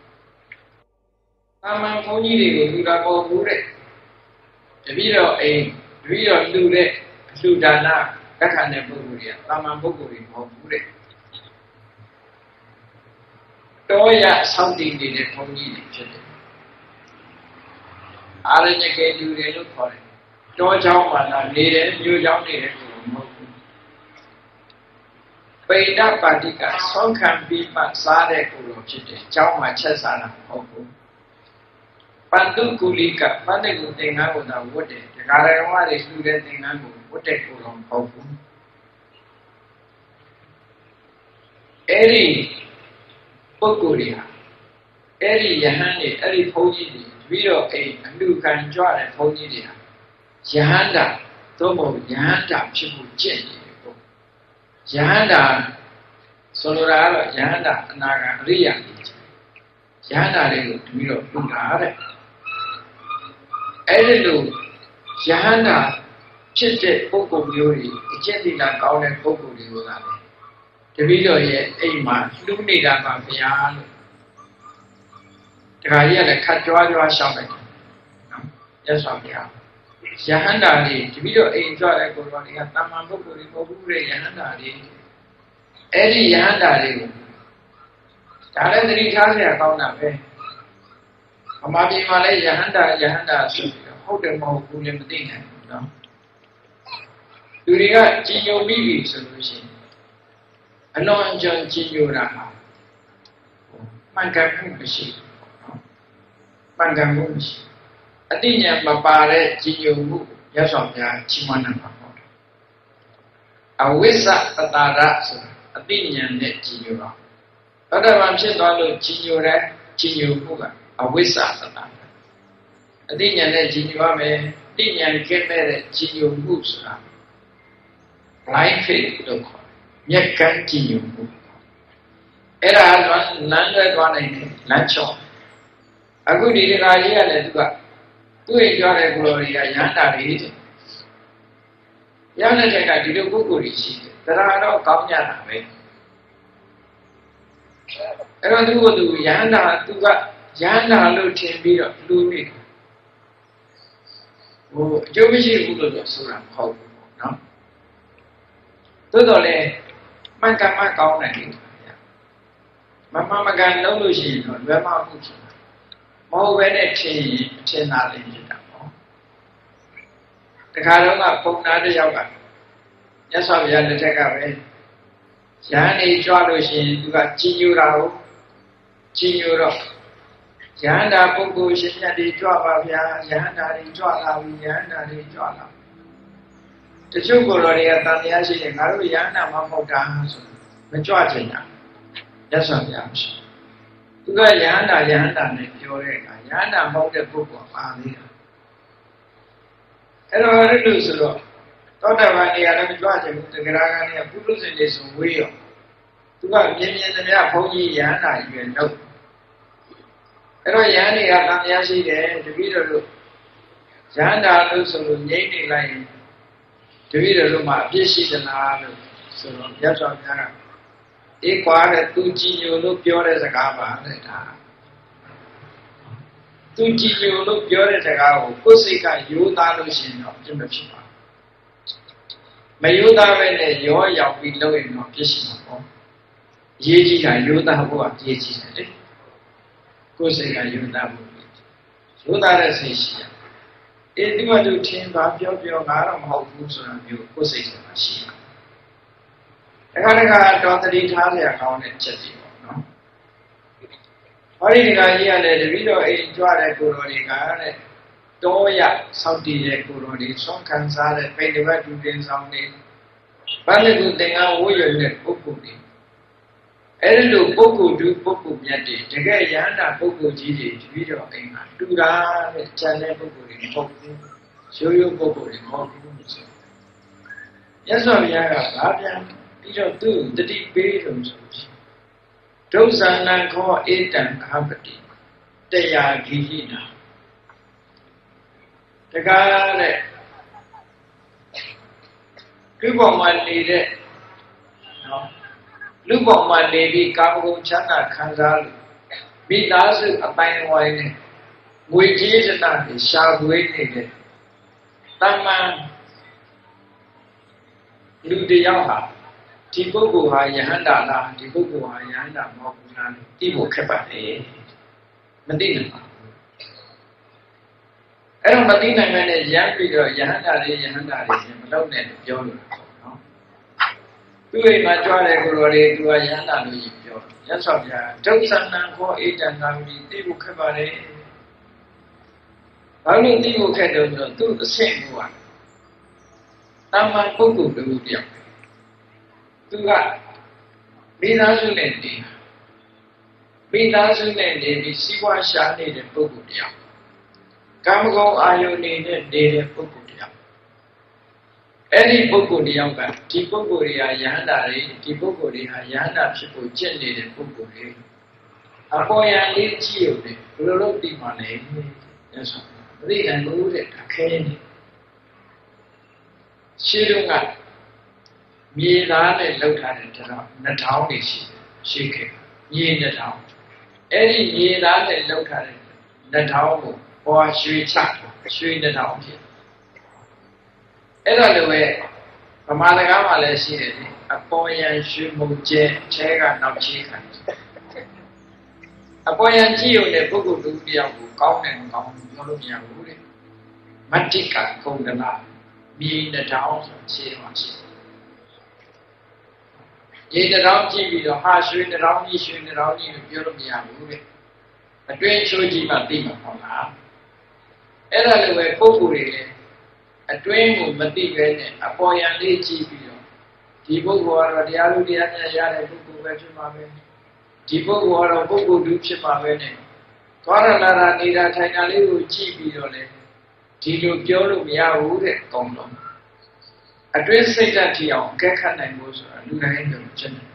သာမန်ဘုန်းကြီးတွေကိုလူတာပေါ်ဘူးတဲ့တပည့်တော်အိမ်တပည့်တော်လူတဲ့လူဒါနကခဏတဲ့ပုဂ္ဂိုလ်တွေကသာမန်ပုဂ္ဂိုလ်တွေမဟုတ်ဘူးတဲ့တောရဆောက်တည်နေတဲ့ဘုန်းကြီးတွေဖြစ်တယ်အာရညကေလူတွေလို့ခေါ်တယ်တောเจ้าမှာလာနေတယ်မြို့เจ้าနေတဲ့ပုဂ္ဂိုလ်မဟုတ်ဘူးပိဋကပါတိကဆောင်းခံပြီးမှစားတဲ့ပုဂ္ဂိုလ်ဖြစ်တယ်เจ้าမှာချက်စားတာမဟုတ်ဘူးပန္တုကုလိကပန္နကုသင်္ကန်းကိုသာဝတ်တယ်ဒကာရကမတွေလှူတဲ့သင်္ကန်းကိုဝတ်တဲ့ကိုယ်တော်မဟုတ်ဘူးအဲ့ဒီပုဂ္ဂိုလ်တွေဟာအဲ့ဒီယဟန်တွေအဲ့ဒီဘုန်းကြီးတွေပြီးတော့အိမ်အလူခံကြွတဲ့ဘုန်းကြီးတွေဟာယဟန္တာသို့မဟုတ်ယဟန္တာဖြစ်ဖို့ကျင့်နေတယ်ပေါ့ယဟန္တာဆိုလိုတာကတော့ယဟန္တာအနာဂံအရိယာတွေယဟန္တာတွေကိုပြီးတော့ပြုတာတဲ့အဲ့ဒီလိုယဟန္တာဖြစ်တဲ့ပုဂ္ဂိုလ်မျိုးတွေအကျင့်သီလကောင်းတဲ့ပုဂ္ဂိုလ်တွေကိုသာလေတပည့်တော်ရဲ့အိမ်မှာလှူနေတာပါဗျာလို့တခါကြီးကလည်းခတ်ကြွားရှောင်းလိုက်တယ်နော်ရသော်ဗျာယဟန္တာတွေတပည့်တော်အိမ်ကြွတဲ့ကိုယ်တော်တွေကတာမန်ပုဂ္ဂိုလ်တွေမဟုတ်ဘူးတဲ့ယဟန္တာတွေအဲ့ဒီယဟန္တာတွေကိုဒါလည်းသတိထားစရာကောင်းတာပဲဗမာပြည်မှာလည်းယဟန္တာဆိုပြီးတော့ဟုတ်တယ်မဟုတ်ဘူးလည်းမသိနိုင်ဘူးနော်လူတွေကကြည်ညိုမိပြီဆိုလို့ရှိရင်အလွန်အကျွံကြည်ညိုတာဟာမှန်ကန်မှုမရှိဘူးနော်မှန်ကန်မှုမရှိအတိညာမပါတဲ့ကြည်ညိုမှုရသော်ဗျာချီးမွမ်းတာပါဟုတ်တယ်အဝိဇ္ဇပတာရဆိုတာအတိညာနဲ့ကြည်ညိုတာသောတာပန်ဖြစ်သွားလို့ကြည်ညိုတဲ့ကြည်ညိုမှုကအဝိဇ္ဇပတာရအတိညာနဲ့ကြည်ညိုရမယ်အတိညာကင်းမဲ့တဲ့ကြည်ညိုမှုဆိုတာ blind faith လို့ခေါ်တယ်မျက်ကန်းကြည်ညိုမှုအဲ့ဒါကလမ်းလွဲသွားနိုင်တယ်လမ်းချော်အခုဒီတခါကြီးကလည်းသူ့ရဲ့ပြောတဲ့ကိုယ်တော်တွေကရဟန္တာတွေတဲ့ရဟန္တာတွေကဒီလိုပုဂ္ဂိုလ်တွေရှိတယ်တရားတော့ကောင်းကြတာပဲအဲ့တော့သူရဟန္တာသူကရဟန္တာလို့ထင်ပြီးတော့လူနေအကျိုးမရှိဘူးလို့ဆိုတာမဟုတ်ဘူးနော်သို့တော်လည်းမှန်ကန်မှကောင်းတယ်မကန်လုံးလို့ရှိရင်တော့လွယ်မှာမှုဖြစ်တာမဟုတ်ပဲနဲ့ထင်လာလိမ့်မယ်တော့တခါတော့ကပုံနာတစ်ယောက်ကမြတ်စွာဘုရားလက်ထက်ကပဲရဟန်းနေကြွလို့ရှိရင်သူကကြီးညိုတာကိုကြီးညိုတော့ရဟန္တာပုဂ္ဂိုလ်ရှင်မြတ်တွေကြွပါဗျာရဟန္တာတွေကြွလာပြီရဟန္တာတွေကြွလာတချို့ကိုယ်တော်တွေကတန်တရားရှိတယ်ငါတို့ရဟန္တာမဟုတ်တာဆိုမကြွချင်တာမြတ်စွာဘုရားမရှိသူကယဟန္တာနဲ့ပြောတဲ့အခါယဟန္တာမဟုတ်တဲ့ပုဂ္ဂိုလ်ပါသေးတာအဲ့တော့အဲ့လိုဆိုတော့သောတာပန်နေရာလည်းမကြွချင်ဘူးတဂရဂန်နေပုရုဇဉ်တွေဆိုဝေးရောသူကမြင်သမျှဘုန်းကြီးယဟန္တာကြီးပဲလုပ်အဲ့တော့ယဟန်တွေကတန်တရားရှိတယ်တပည့်တော်တို့ယဟန္တာလို့ဆိုလို့ငြိမ့်နေလိုက်ရင်တပည့်တော်တို့မှာအပြစ်ရှိသလားလို့ဆိုတော့မြတ်စွာဘုရားကအေးကွာတဲ့သူကြည်ညိုလို့ပြောတဲ့စကားပါတဲ့ဒါသူကြည်ညိုလို့ပြောတဲ့စကားကိုကိုယ်စိတ်ကရိုးသားလို့ရှိရင်တော့ပြတ်မဖြစ်ပါဘူးမရိုးသားပဲနဲ့ရောရောက်ပြီးလုပ်ရင်တော့ပြစ်ရှိမှာပေါ့ရေးကြည့်တာရိုးသားဖို့ကရေးကြည့်တယ်လေကိုယ်စိတ်ကရိုးသားဖို့ရိုးသားတဲ့စိတ်ရှိရအေးဒီမှာသူထင်ပါပြောငါတော့မဟုတ်ဘူးဆိုတာမျိုးကိုယ်စိတ်ကရှိတယ်တခါတော့တတိထားလျာကောင်းတဲ့ချက်တွေပေါ့နော်ဟောဒီဒီကကြီးကလည်းတပည့်တော်အိမ်ကြွတဲ့ကိုတော်တွေကတဲ့တောရဆောက်တည်တဲ့ကိုတော်တွေဆုံးခံစားတဲ့ပိဋကတ်တူတင်ဆောင်နေဘာလို့သူသင်္ကန်းဝိုးရတဲ့ပုဂ္ဂိုလ်တွေအဲ့ဒီလိုပုဂ္ဂိုလ်တူပုဂ္ဂိုလ်မြတ်တွေတကယ်ယန္တာပုဂ္ဂိုလ်ကြီးတွေတပည့်တော်အိမ်မှာတူတာတဲ့ဉာဏ်တဲ့ပုဂ္ဂိုလ်တွေမဟုတ်ဘူးရိုးပုဂ္ဂိုလ်တွေမဟုတ်ဘူးဆိုရသော်ဘုရားကဘာပြန်ပြီးတော့သူတတိပေးလို့ဆိုဒုဇာနံခောဧတံအဟပတိတရားဂိဟိနာတကားတဲ့လူပေါ်မှာနေတဲ့နော်လူပေါ်မှာနေပြီးကာမဂုဏ်ချမ်းသာခံစားလို့မိသားစုအပိုင်းဝိုင်းနဲ့ငွေကြေးစနတွေရှာဖွေနေတဲ့တမန်လူတယောက်ဟာဒီပုဂ္ဂိုလ်ဟာယဟန္တာလားဒီပုဂ္ဂိုလ်ဟာယဟန္တာမဟုတ်ဘူးလားသိဖို့ခက်ပါလေမသိနိုင်ပါဘူးအဲ့တော့မသိနိုင်မဲ့ရမ်းပြီးတော့ယဟန္တာတွေမလုပ်နဲ့လို့ပြောလို့ပေါ့နော်သူ့အိမ်မှာကြွားတဲ့ကိုယ်တော်တွေသူကယဟန္တာလို့ပြောရသော်ဗျာဒုက္ခနံခောဧတံသာဝတိသိဖို့ခက်ပါလေဘာလို့သိဖို့ခက်တယ်ဆိုတော့သူ့အဆင့်ကတမန်ပုဂ္ဂိုလ်တူတယောက်သူကမိသားစုနဲ့နေမိသားစုနဲ့နေပြီးစီးပွားရှာနေတဲ့ပုဂ္ဂိုလ်တယောက်ကာမဂုဏ်အာယုန်နေတဲ့ပုဂ္ဂိုလ်တယောက်အဲ့ဒီပုဂ္ဂိုလ်တယောက်ကဒီပုဂ္ဂိုလ်တွေကယဟန္တာတွေဒီပုဂ္ဂိုလ်တွေကယဟန္တာဖြစ်ဖို့ကျင့်နေတဲ့ပုဂ္ဂိုလ်တွေအပေါ်ယံလေးကြည့်ရုံနဲ့ဘယ်လိုလုပ်ပြီးမှလဲရသော်မသိနိုင်ဘူးတဲ့အခင်းနေရှင်းတော့ကမြေသားနဲ့လောက်ထားတဲ့နှထောင်းတွေရှိခဲ့မြေနှထောင်းအဲ့ဒီမြေသားနဲ့လောက်ထားတဲ့နှထောင်းကိုဟောရွှေချရွှေနှထောင်းဖြစ်အဲ့တော့လည်းဗမာစကားမှာလည်းရှိတယ်အပေါ်ယံရွှေမုံကျဲချဲကနောက်ချေခံအပေါ်ယံကြည့်ရုံနဲ့ပုဂ္ဂိုလ်တူတယောက်ကိုကောင်းတယ်မကောင်းဘူးပြောလို့မရဘူးတဲ့မတ္တိကကုံဒနာမြေနှထောင်းဆိုခြေမှာရှိရေနှထောင်းကြည့်ပြီးတော့ဟာရွှေနှထောင်းကြီးလို့ပြောလို့မရဘူးတဲ့အတွင်းချိုးကြည့်မှသိမှာပေါ့လားအဲ့ဒါလည်းပဲပုဂ္ဂိုလ်တွေလည်းအတွင်းကိုမသိပဲနဲ့အပေါ်ယံလေးကြည့်ပြီးတော့ဒီပုဂ္ဂိုလ်ကတော့တရားလူတရားမြတ်ရတဲ့ပုဂ္ဂိုလ်ပဲဖြစ်မှာပဲဒီပုဂ္ဂိုလ်ကတော့ပုဂ္ဂိုလ်တူဖြစ်မှာပဲနဲ့သွားရလာတာနေတာထိုင်တာလေးကိုကြည့်ပြီးတော့လေဒီလိုပြောလို့မရဘူးတဲ့ကောင်းတော့အတွင်းစိတ်ဓာတ်ထီအောင်အကဲခတ်နိုင်ဖို့ဆိုတာလူတိုင်းတို့ကျင့်တယ်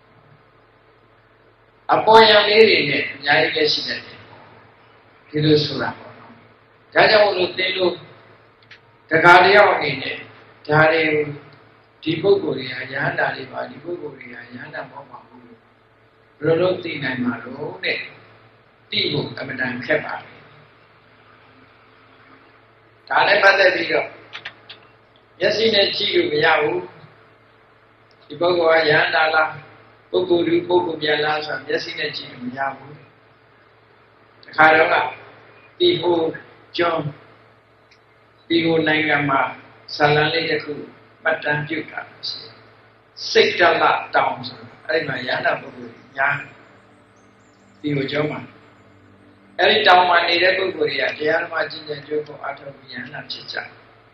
အပေါ်ယံလေးတွေနဲ့အများကြီးလည်းရှိတယ်ဒီလိုဆိုတာပေါ့နော်ဒါကြောင့်မို့လို့သင်တို့တခါတယောက်အနေနဲ့ဒါတွေဒီပုဂ္ဂိုလ်တွေကယဟန္တာတွေပါဒီပုဂ္ဂိုလ်တွေကယဟန္တာမဟုတ်ပါဘူးလို့ဘယ်လိုလုပ်သိနိုင်မှာလို့တဲ့သိဖို့အမှန်တန်ခက်ပါလေဒါနဲ့ပတ်သက်ပြီးတော့မျက်စိနဲ့ကြည့်လို့မရဘူးဒီပုဂ္ဂိုလ်ကယဟန္တာလားပုဂ္ဂိုလ်လူပုဂ္ဂိုလ်ပြန်လားဆိုတာမျက်စိနဲ့ကြည့်လို့မရဘူးတခါတော့က Tiho John Tiho Nangama Salalitaku Matan Yuka Sikala Downs Yana Bubu Yan Tiho Joma Every town I need a Buburia, Jayama Jinja Joko out of Yana Chicha.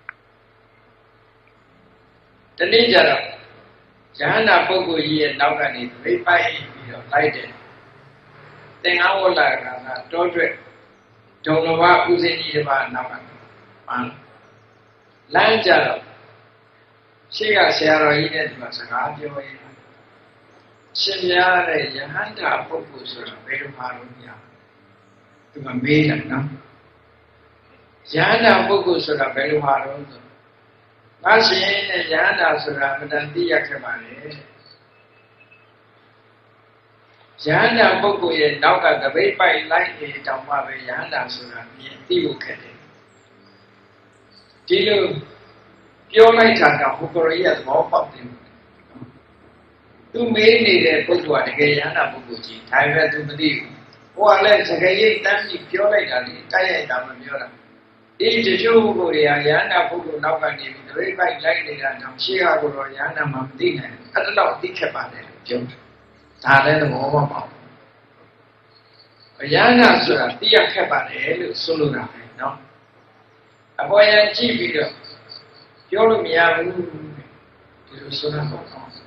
The nature Jana Bogu ye and Naugani, very by him, lighted. Then I will like a daughter, don't know what who's in need about Nagan. Lanjaro, she got Sarah in it was a radio. Shimyare, Yahanda Bogus, or a very parunia. To a maiden, no? Jana Bogus, or a very parunia. Machine and Yana Suramadandi Yakamane Jana Boku and Nauka, the way by lightning, Tamawe Yana Surami, Tibu Kete. Tilu, pure light at Hokoria, more of them. Two men needed Boku and Gayana Bokuji, I read to believe. Or let's say, then you pure light at the Taya Damamura. If the Jogo Yana Boku Naukani, the way by lightning and Chicago Yana Mamdina, I don't know, Dikabane, Joe. Talen Moma. Yana Sura, Tia Cabane, Soluna, no? A boy and Chibido. Yolumia, to Suna.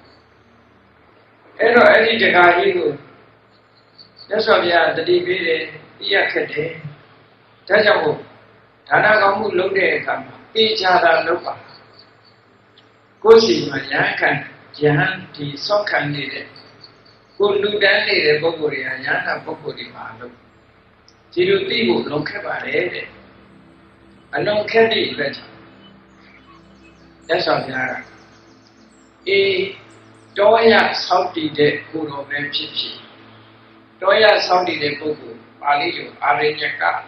Ero Eddie Jagahigo. That's why we are the DVD, Iakade, Tajamu. Tanagamu looked at each other look. Gosi, my Yankan, Jahan, the Sokan did it. Good look at the Bogoria, Yana Bogori Malo. Tiru Tibu, look about it. I don't care it better. That's all Yara. A Doya Saudi de Kuro Memchichi. Doya Saudi de Bogu, Aliyu, Arenyaka.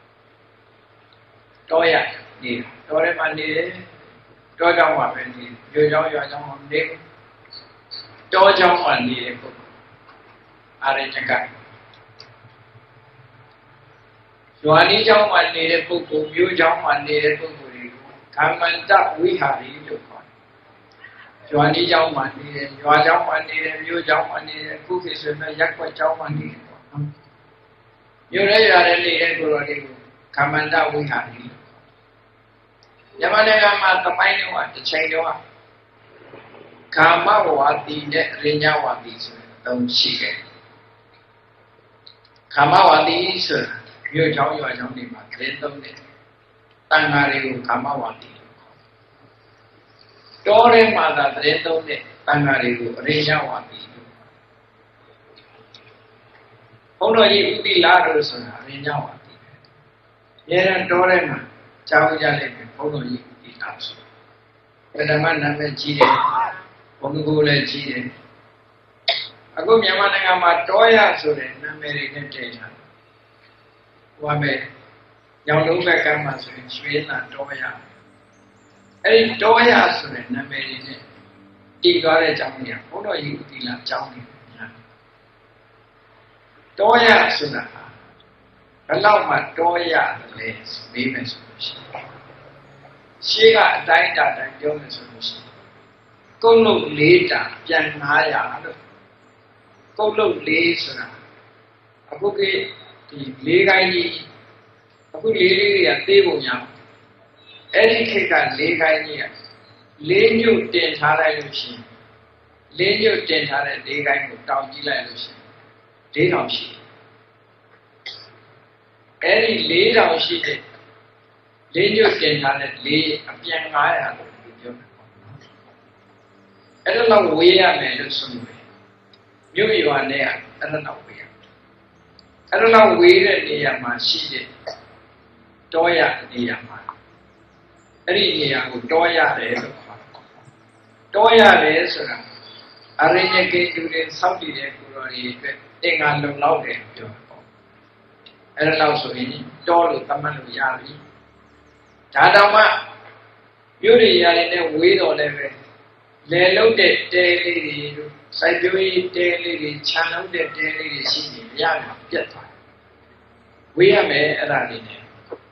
Toya, dear, Dore Mandi, Doja Wapendi, Joja Mandi, Doja Mandi, Arenaka. Joani Jam Mandi, Puku, you Jam Mandi, Puku, Kamanta, we have you to call. Joani Jam Mandi, Joja Mandi, you Jam Mandi, cookies with the Yakwa Jam Mandi. You know, you are a Kamanda, we have you. Yamanagama, the Pine one, the China. Kama Wati, Rinya Wati, don't see it. Kama Wati is you join your only man, then don't it. Tangari, Kama Wati. Dore Mother, then don't it. Tangari, Rinya Wati. Olo you be ladders on Rinya Wati. Yera Dorema. Chawjale, Polo, it also. But a man never cheated, Pongula cheated. I go Yamanagama Toya, so then American Taylor. Wabe, Yaluka Kamas in Sweden and Toya. A Toya, so then American. He got a Jamia, Polo, you feel a Jamia. Toya, so that. Allow my Toya, the lace, women solution. She got died at a young solution. Go look later, Jan Maya. Go look later. A bookie, the Legani, a good lady at table young. Any cake at Legani. Lane you 10 Haralution. Lane you 10 Haralution, Legani, down Gilalution. They don't she. Any lay down she did. Lay your 10 lay a pian Maya. I don't know where I made it some way. You are there, I don't know where. I don't know where near my she did. Toya near my. Any near who Toya there. Toya there, I renegade to the Saudi there for a thing I don't know them. I don't know so many. Dolu Tamanu Yari. Tadama, Yuri Yari, we don't ever. They looked at daily, Siberian daily, channel the daily, Yana, get. We are made a running.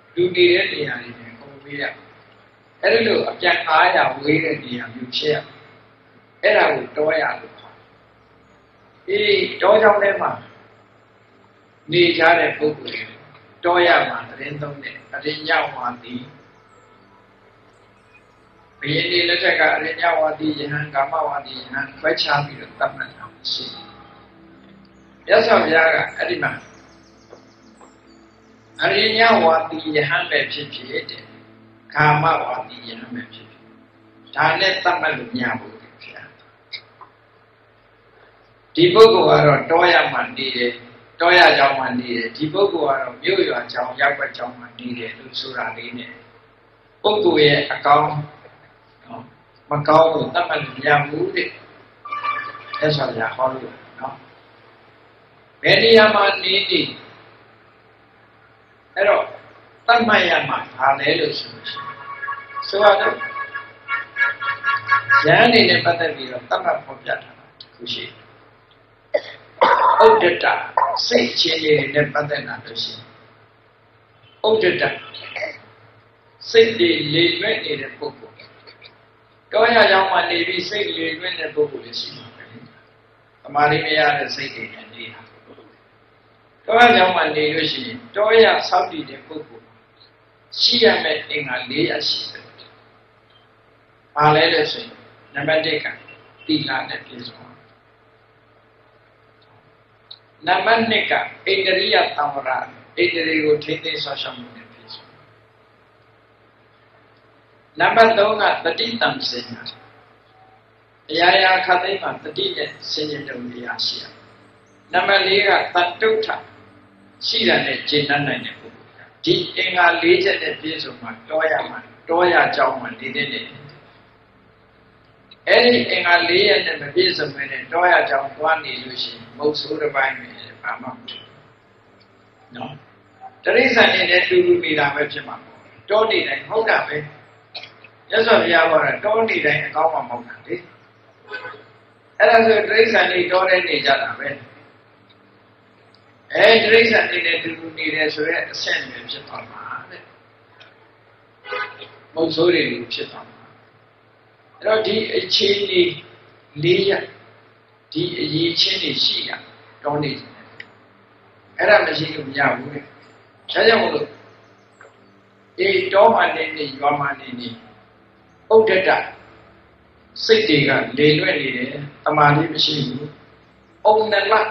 လူနေတဲ့နေရာတွေနဲ့ကုန်ပေးရအဲ့ဒီလိုအပြန်900ဝေးတဲ့နေရာမျိုးဖြစ်ရအဲ့ဒါကိုတောရလို့ခေါ်တယ်တောကြောင့်ထဲမှာနေကြတဲ့ပုဂ္ဂိုလ်တွေတောရမှာသတင်းသုံးတဲ့အရိညဝါဒီဘယင်းဒီလက်ထက်ကအရိညဝါဒီယဟန်ကာမဝါဒီယဟန်ခွဲခြားပြီးတော့သတ်မှတ်တာရှိတယ်ရသော်ဘုရားကအဲ့ဒီမှာအရိညဝါဒီယဟန်ပဲဖြစ်ဖြစ်တဲ့ကာမဝါဒီယဟန်ပဲဖြစ်ဖြစ်ဒါနဲ့သတ်မှတ်လို့မရဘူးဗျာဒီပုဂ္ဂိုလ်ကတော့တောရမှနေတယ်တောရကြောင်းမှနေတယ်ဒီပုဂ္ဂိုလ်ကတော့မြို့ရွာကြောင်းရောက်ွက်ကြောင်းမှနေတယ်လို့ဆိုတာလေးနဲ့ပုဂ္ဂိုလ်ရဲ့အကောင်းမကောင်းလို့သတ်မှတ်လို့မရဘူးတဲ့အဲ့ဆိုရဟောလို့နော်ဘယ်နေရာမှာနေနေအဲ့တော့တတ်မှတ်ရမှာဘာလဲလို့ဆိုလို့ရှိရင်ဆိုတော့ဉာဏ်အနေနဲ့ပတ်သက်ပြီးတော့တတ်မှတ်ဖော်ပြတာခုရှိဥဒ္ဒတစိတ်ချင်းလေးနဲ့ပတ်သက်တာလို့ရှိရင်ဥဒ္ဒတစိတ်တွေလေလွဲ့နေတဲ့ပုဂ္ဂိုလ်တောရကြောင်းမှနေပြီးစိတ်လေလွဲ့တဲ့ပုဂ္ဂိုလ်လည်းရှိမှာပဲ။သမာဓိမရတဲ့စိတ်တွေနဲ့နေတာ။တောရကြောင်းမှနေလို့ရှိရင်တောရဆောက်တည်တဲ့ပုဂ္ဂိုလ်ရှိရမယ့်အင်္ဂါ400ရှိတယ်။ဘာလဲလို့ဆိုရင်နံပါတ်1ကသီလနဲ့ပြည့်စုံနံပါတ်2ကဣန္ဒြိယသံဝရဣန္ဒြေကိုထိန်းသိမ်းဆောက်ရှောက်မှုနဲ့ပြည့်စုံနံပါတ်3ကတတိတံစင်ညာအရာရာခတ်သိမ်းမှာတတိနဲ့စင်ကြယ်တုံတရားရှိရနံပါတ်4ကတတ္တုထရှိတာနဲ့ကျင့်တတ်နိုင်တဲ့ပုဂ္ဂိုလ်ဒီအင်္ဂါ4ချက်နဲ့ပြည့်စုံမှာတောရကြောင်းမှာနေတဲ့နေအဲ့ဒီအင်္ဂါ4ရက်နဲ့မပြည့်စုံတဲ့တောရကြောင်းသွားနေလို့ရှိရင်မုတ်ဆိုးတစ်ပိုင်းပဲဘာမှမဖြစ်နော်တရိစ္ဆာန်နဲ့တူတူနေတာပဲဖြစ်မှာတောနေတိုင်းဟုတ်တာပဲရသော်ဘုရားပြောတာတောနေတိုင်းအကောင်းမှမဟုတ်တာလေအဲ့ဒါဆိုတရိစ္ဆာန်တွေတောထဲနေကြတာပဲတရိစ္ဆာန်တွေနဲ့တူတူနေတယ်ဆိုရဲအဆင့်ပဲဖြစ်သွားမှာတဲ့မုတ်ဆိုးတွေဖြစ်သွားမှာအဲ့တော့ဒီအခြေအနေ4ရက်ဒီအရေးချင်းတွေရှိတာတောနေတယ်အဲ့ဒါမရှိလို့မရဘူးလေဒါကြောင့်မို့လို့တောမှနေရွာမှနေဥဒ္ဒတစိတ်တွေကလေလွဲ့နေတယ်တမာတိမရှိဘူးအုံနလလော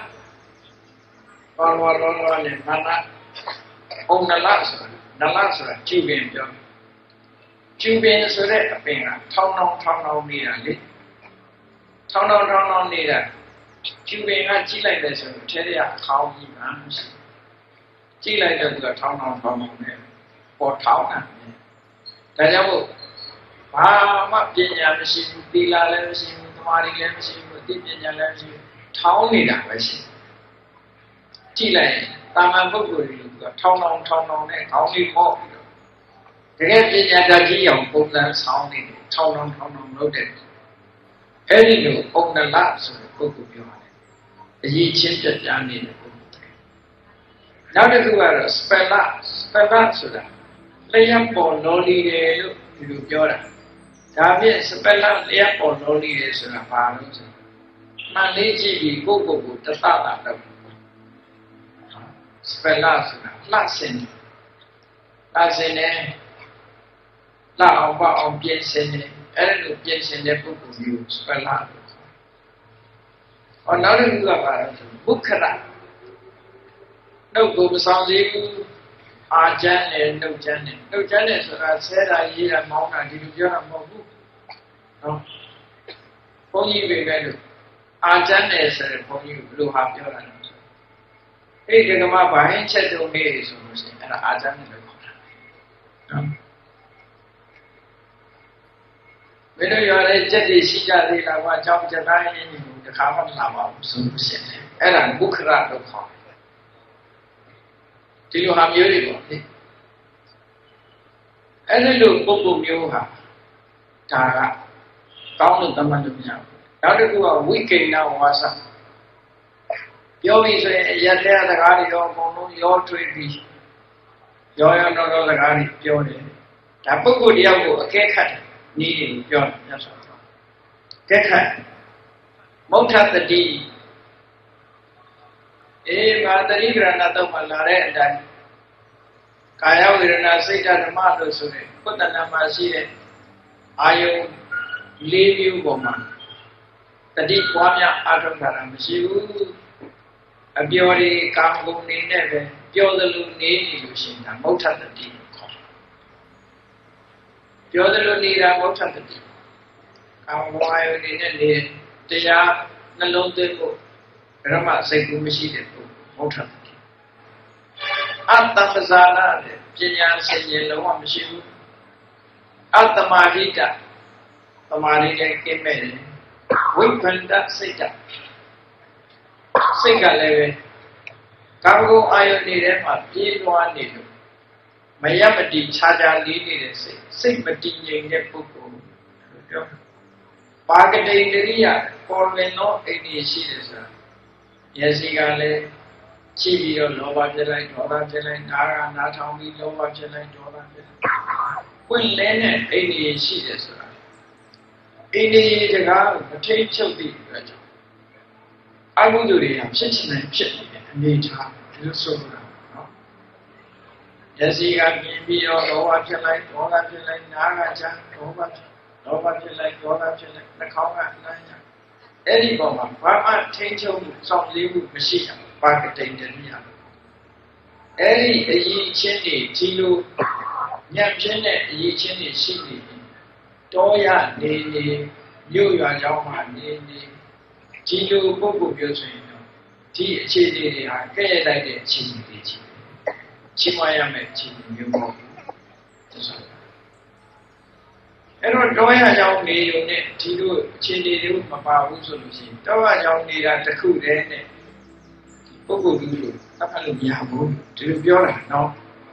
နဲ့နာနာအုံနလဆိုတာကျူပင်ပြောကျူပင်ဆိုတဲ့အပင်ကထောင်းနေတာလေထောင်းနေတာကျူပင်ကကြည့်လိုက်တယ်ဆိုတော့ထဲထဲကခေါင်းကြီးမှမရှိကြည့်လိုက်တော့သူကထောင်းနေပေါ်ထောင်းတာဒါကြောင့်မို့ဘာမှပညာမရှိဘူးသီလလည်းမရှိဘူးသမာဓိလည်းမရှိဘူးအသိပညာလည်းမရှိဘူးထောင်းနေတာပဲရှိကြည့်လိုက်တာမန်ပုဂ္ဂိုလ်တွေကထောင်းနဲ့ခေါင်းလေးပေါ့ပြီးတော့တကယ်ပညာတတ်ကြီးအောင်ပုံစံဆောင်းနေတယ်ထောင်းလုပ်တယ်အဲ့ဒီလိုပုံနလဆိုတဲ့ပုဂ္ဂိုလ်ပြောတယ်အရေးချင်းပြပြနေတဲ့ပုဂ္ဂိုလ်နောက်တစ်ခုကတော့စပယ်လာဆိုတာလျှပ်ပေါ်လော်လီတယ်လို့ဒီလိုပြောတာဒါဖြင့်စပယ်လာလျှပ်ပေါ်လော်လီတယ်ဆိုတာဘာလို့ဆိုမှန်လေးကြည့်ပြီးကိုယ့်ကိုယ်ကိုတသတာတော့စပယ်လာဆိုတာလှဆင်တယ်လှအောင်ပါအောင်ပြင်ဆင်တယ်အဲ့လိုပြင်ဆင်တဲ့ပုဂ္ဂိုလ်မျိုးစပယ်လာလို့နောက်တစ်ခုကဘာလဲဆိုဘုခရနှုတ်ကိုမဆောင်သေးဘူးအာကျမ်းနဲ့နှုတ်ကျမ်းနဲ့ဆိုတာဆဲတာရေးတာမောင်းတာဒီလိုပြောတာမဟုတ်ဘူးနော်ဘုန်းကြီးပဲလို့အာကျမ်းနဲ့ဆိုတဲ့ဘုန်းကြီးဘယ်လိုဟာပြောတာလဲအဲ့ဒီကမှဘာဟင်းချက်တုံးလေးဆိုလို့ရှိရင်အဲ့ဒါအာကျမ်းနဲ့ပဲခေါ်တာနော်ဘယ်လိုရောလဲစက်တွေရှိကြသေးလားကွာအကြောင်းစက်တိုင်းတခါမှမလာပါဘူးဆိုလို့ရှိရင်အဲ့ဒါဘုခရလို့ခေါ်တယ်ဒီလိုဟာမျိုးတွေပေါ့လေအဲ့ဒီလိုပုဂ္ဂိုလ်မျိုးဟာဒါကကောင်းလို့တမန်လို့မရဘူးနောက်တစ်ခုကဝိကိဏဝါစာပြောပြီးဆိုရင်ရတဲ့စကားတွေရောအကုန်လုံးရောထွေးပြီးရောတော့စကားတွေပြောတယ်ဒါပုဂ္ဂိုလ်တယောက်ကိုအကဲခတ်နည်းတွေပြောတယ်မြတ်စွာဘုရားကဲခတ်မௌထတတိမာတရိကရဏတော့မှလာတဲ့အတိုင်းကာယဝေဒနာစိတ်ဓာတ်ဓမ္မလို့ဆိုတဲ့ပုတ္တနာမှာရှိတဲ့အာယုံ၄မျိုးပေါ်မှာတတိပွားများအားထုတ်တာမရှိဘူးအပျော်ဒီကာမဂုဏ်နေနဲ့ပဲပျော်သလိုနေလို့ရှိရင်ဒါမௌထတတိခေါ်ပျော်သလိုနေတာမௌထတတိကာမဂုဏ်အာယုံနေနဲ့နေတရားနှလုံးသွင်းဖို့ဓမ္မစိတ်ကူးမရှိတဲ့ပုဂ္ဂိုလ်မௌထတတိအတ္တပဇာနာတဲ့ပညာဆင်ခြင်လုံးဝမရှိဘူးအတ္တမာဟိတသမာဓိနဲ့ကင်းမဲ့တယ်ဝိပ္ပန္ဒစိတ်ကလည်းပဲကာမဂုဏ်အာယုန်တွေထဲမှာပြေးလွှားနေလို့မယမတိခြားခြားလေးနေတဲ့စိတ်မတည်ငြိမ်တဲ့ပုဂ္ဂိုလ်လို့ပြောပါကတိန္ဒရိယပေါ်လင်သောအိန္ဒိယရှိတယ်ဆိုတာမျက်စိကလည်းရှိပြီးတော့လောဘဖြစ်လိုက်ဒေါသဖြစ်လိုက်နားထောင်ပြီးလောဘဖြစ်လိုက်ဒေါသဖြစ်လိုက်ပွင့်လင်းတဲ့အိန္ဒိယရှိတယ်ဆိုတာအိန္ဒိယတကားကိုမထိတ်ချုပ်သည့်အတွက်ကြောင့်အကုသိုလ်တွေဖြစ်ချင်တယ်ဖြစ်နေတဲ့အနေထားဒီလိုဆိုလိုတာနော်မျက်စိကမြင်ပြီးတော့လောဘဖြစ်လိုက်ဒေါသဖြစ်လိုက်နားကကြားဒေါသဖြစ်လိုက်ဒေါသဖြစ်လိုက်နှာခေါင်းကနှမ်းရအဲ့ဒီပေါ်မှာဘာမှထိန်းချုပ်မှုစောင့်လေးမှုမရှိအောင်ပါကတိန်တည်းရအဲ့ဒီအရေးချင်းတွေဒီလိုညံ့ပြင်းတဲ့အရေးချင်းတွေရှိနေပြီတောရနေနေမြို့ရွာကျောင်းမှာနေနေဒီလိုပုဂ္ဂိုလ်ပြောဆိုရင်တော့ဒီအခြေအနေတွေဟာကဲ့ရဲ့လိုက်တဲ့အခြေအနေတွေကြီးချီးမွမ်းရမယ့်အခြေအနေမျိုးပေါ့အဲ့တော့တောရကျောင်းနေုံနဲ့ဒီလိုအခြေအနေတွေမပါဘူးဆိုလို့ရှိရင်တောရကျောင်းနေတာတစ်ခုတည်းနဲ့ပုဂ္ဂိုလ်လူလိုသတ်မှတ်လို့မရဘူးဒီလိုပြောတာနော်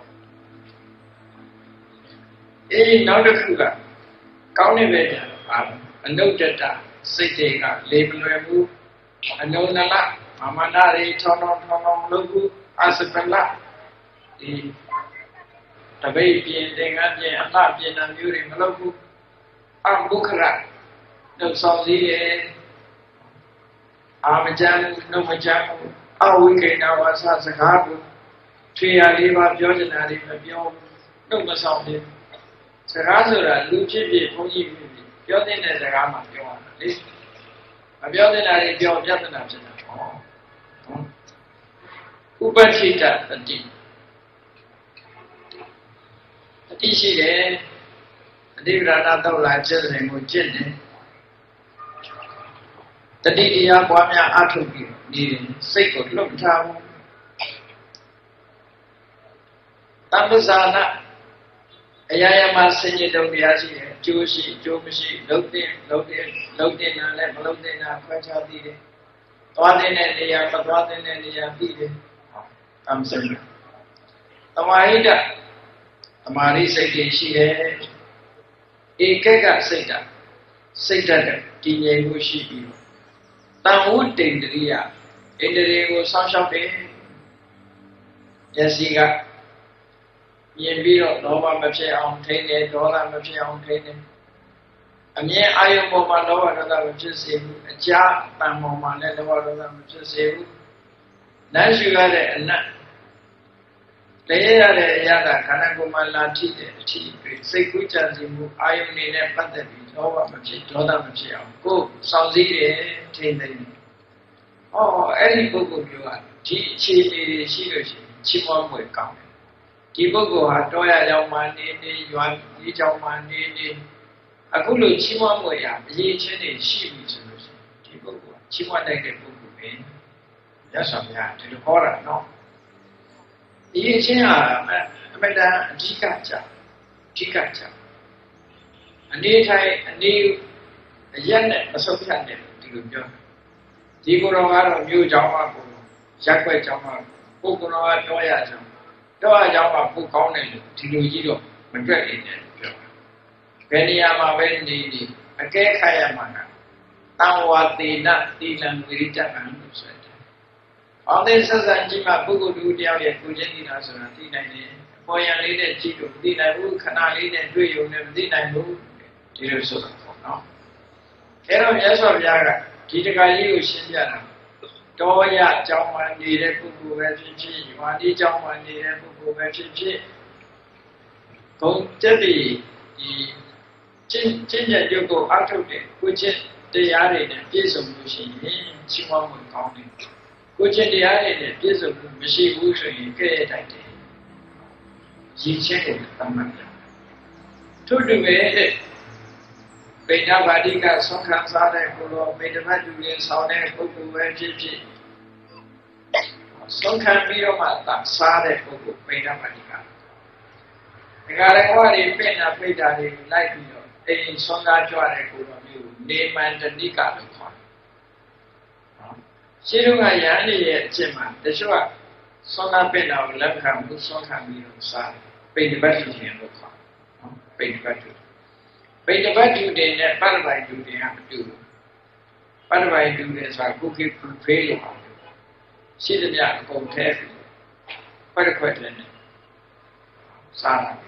နောက်တစ်ခုကကောင်းတဲ့ပဲကြပါအနုတ္တတစိတ်တွေကလေမလွယ်ဘူးအနုနလမမနာတွေထောင်းမလုပ်ဘူးအစပလဒီတပိတ်ပြင်သင်္ကန်းပြင်အလှပြင်တာမျိုးတွေမလုပ်ဘူးအမုခရနှုတ်ဆောင်စည်းတယ်အာမကြမ်းနှုတ်မကြမ်းအဝိကိဏဝါစစကားကိုထွေရလေးပါပြောချင်တာတွေမပြောနှုတ်မဆောင်ဘူးစကားဆိုတာလူဖြစ်ဖြစ်ဘုန်းကြီးဖြစ်ဖြစ်ပြောတဲ့စကားမှပြောရတာလေမပြောတဲ့လားပြောပြဿနာဖြစ်တာဟောဥပတိတတတိတတိရှိတယ်အတိပ္ပဒါနတော့လာကျင့်တယ်ကိုကျင့်တယ်တတိတရားပွားများအထုတ်ပြီးနေတယ်စိတ်ကိုလှုပ်ထားဘူးတမ္ပဇာနာအရာရာမှာဆင်ញတုံတရားရှိတယ်အကျိုးရှိအကျိုးမရှိလုံးတင်နာနဲ့မလုံးတင်နာခွဲခြားသိတယ်သွားတဲ့နေရာမသွားတဲ့နေရာသိတယ်အမှန်စင်သမာဟိတသမာဓိစိတ်တွေရှိတယ်ဧကကစိတ်ဓာတ်တည်ငြိမ်မှုရှိပြီးတန်ဝတ္တိန္ဒရိယဣန္ဒြေကိုစောင့်ရှောက်တယ်ယစီကမြင်ပြီးတော့လောဘမဖြစ်အောင်ထိန်းတယ်ဒေါသမဖြစ်အောင်ထိန်းတယ်အမြင်အာယုံပေါ်မှာလောဘဒေါသမဖြစ်စေဘူးအကြာတန်ပေါ်မှာလည်းလောဘဒေါသမဖြစ်စေဘူးနတ်ရှုရတဲ့အနတ်လည်းရတဲ့အရာကခန္ဓာကိုယ်မှာလာထိတဲ့အထိတွေစိတ်ကူးကြံစည်မှုအာယုံနေနဲ့ပတ်သက်ပြီးလောဘမဖြစ်ဒေါသမဖြစ်အောင်ကိုယ်စောင့်စည်းတယ်ထိန်းတယ်အဲ့ဒီပုဂ္ဂိုလ်မျိုးကဒီအခြေအနေတွေရှိလို့ရှိရင်ချီးမွမ်းမှုကောင်းတယ်ဒီပုဂ္ဂိုလ်ဟာတောရကြောင်မှနေရွာကြီးကြောင်မှနေအခုလိုချီးမွမ်းမှုရအရေးချင်းတွေရှိပြီဆိုလို့ရှိရင်ဒီပုဂ္ဂိုလ်ချီးမွမ်းနိုင်တဲ့ပုဂ္ဂိုလ်ပဲရသော်များဒီလိုဟောတာနော်အရေးချင်းဟာအမတန်အဓိကကြအနေထိုင်အနေအရက်နဲ့အဆုံးဖြတ်တယ်ဒီလိုပြောဒီကိုယ်တော်ကတော့မြို့ကြောင်မှကိုရက်ွက်ကြောင်မှပုဂ္ဂိုလ်တော်ကတောရကြောင်မှပို့ကောင်းတယ်လို့ဒီလိုကြီးတော့မတွက်နေတယ်ပြောဘယ်နေရာမှာပဲနေအကဲခတ်ရမှာကတံဝါသေနသီလံဝိရိတံလို့ဆိုတယ်။အောင်တဲ့ဆက်ဆံကြည့်မှပုဂ္ဂိုလ်တူတယောက်ရဲ့ကိုယ်ချင်းသီလဆိုတာသိနိုင်တယ်ပေါ်ရန်လေးနဲ့ကြည့်လို့မသိနိုင်ဘူးခဏလေးနဲ့တွေ့ရုံနဲ့မသိနိုင်ဘူးဒီလိုဆိုတာပေါ့နော်အဲတော့မြတ်စွာဘုရားကဒီတခါကြီးကိုရှင်းပြတာတောရအကြောင်းမှနေတဲ့ပုဂ္ဂိုလ်ပဲဖြစ်ဖြစ်ရွာဒီအကြောင်းမှနေတဲ့ပုဂ္ဂိုလ်ပဲဖြစ်ဖြစ်ဂုံတက်ပြီးဒီချင်းကြံရုပ်ကိုအထုတ်တဲ့ကိုချင်းတရားတွေနဲ့ပြည့်စုံလို့ရှိရင်ချီးမွမ်းမှုကောင်းတယ်ကိုချင်းတရားတွေနဲ့ပြည့်စုံမှုမရှိဘူးဆိုရင်ကဲ့တိုက်တယ်ရည်ချက်ကိုသတ်မှတ်တယ်ထို့တူပဲပိဏဘာတိကဆုံးခံစားတဲ့ကိုယ်တော်မေတ္တာတူရင်ဆောင်တဲ့ပုဂ္ဂိုလ်ပဲဖြစ်ဖြစ်ဆုံးခံပြီးတော့မှစားတဲ့ပုဂ္ဂိုလ်ပိဏဘာတိကဒါကြတဲ့ဘဝတွေပြင့်တာပိတာတွေလိုက်ပြီးတော့အိမ်ဆုံးကားကြွတဲ့ကိုယ်တော်မျိုးနေမန္တတိကလို့ခေါ်တယ်ရှင်းတော့ကရဟန်းတွေရဲ့အကျင့်မှာတချို့ကဆုံးကားပြင့်တာကိုလက်ခံမှုဆုံးခံပြီးတော့စားတယ်ပိဏဘာတိရှင်လို့ခေါ်တယ်ပိဏဘာတိပိဋကပတ်တူတယ်နဲ့ပရပိုင်တူတယ်ဟာမတူဘူးပရပိုင်တူတယ်ဆိုတာကုကိပူဖေးလို့ပြောတယ်ရှိသမျှအကုန်ထဲခွက်ခွက်တယ်နဲ့စားတာ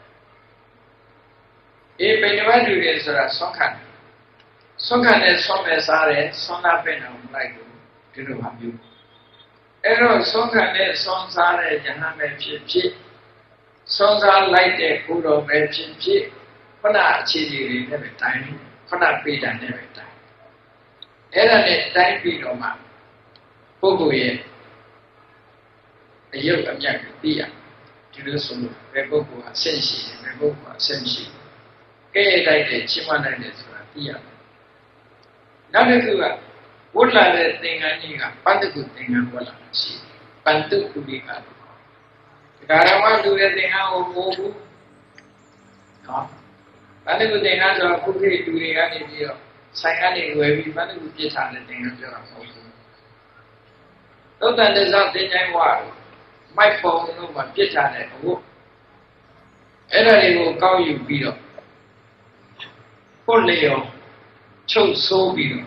ပိဋကပတ်တူတယ်ဆိုတာဆွမ်းခံနဲ့ဆွမ်းမဲ့စားတယ်ဆွမ်းနာပင်အောင်လိုက်လို့ဒီလိုဟာမျိုးအဲ့တော့ဆွမ်းခံနဲ့ဆွမ်းစားတဲ့ယဟန်ပဲဖြစ်ဖြစ်ဆွမ်းစားလိုက်တဲ့ကိုယ်တော်ပဲဖြစ်ဖြစ်ခဏအခြေအနေတွေနဲ့ပဲတိုင်းခဏပေးတာနဲ့ပဲတိုင်းအဲ့ဒါနဲ့တိုင်းပြီးတော့မှပုဂ္ဂိုလ်ရဲ့အယုတ်အမြတ်ကိုသိရဒီလိုဆိုလို့ဘယ်ပုဂ္ဂိုလ်ကအဆင့်ရှိတယ်ဘယ်ပုဂ္ဂိုလ်ကအဆင့်ရှိကဲ့တိုက်တဲ့ချီးမွမ်းနိုင်တယ်ဆိုတာသိရတယ်နောက်တစ်ခုကဝတ်လာတဲ့သင်္ကန်းကြီးကပန္တကုသင်္ကန်းဝတ်လာရှိပန္တုကုလိကဒါကြမှာလူတဲ့သင်္ကန်းကိုမိုးဘူးနော်ပန္နကုသင်္ကန်းဆိုတာခုခေတ်လူတွေကနေပြီးတော့ဆိုင်ကနေဝယ်ပြီးပန္နကုပြစ်ထားတဲ့သင်္ကန်းပြောတာမဟုတ်ဘူးသုတ္တန်တစ္ဆသင်္ချိုင်းဝါမိုက်ဖုန်းတို့မှာပြစ်ထားတဲ့အဝတ်အဲ့ဒါတွေကိုကောက်ယူပြီးတော့ကိုယ်လေရောချုပ်ဆိုးပြီးတော့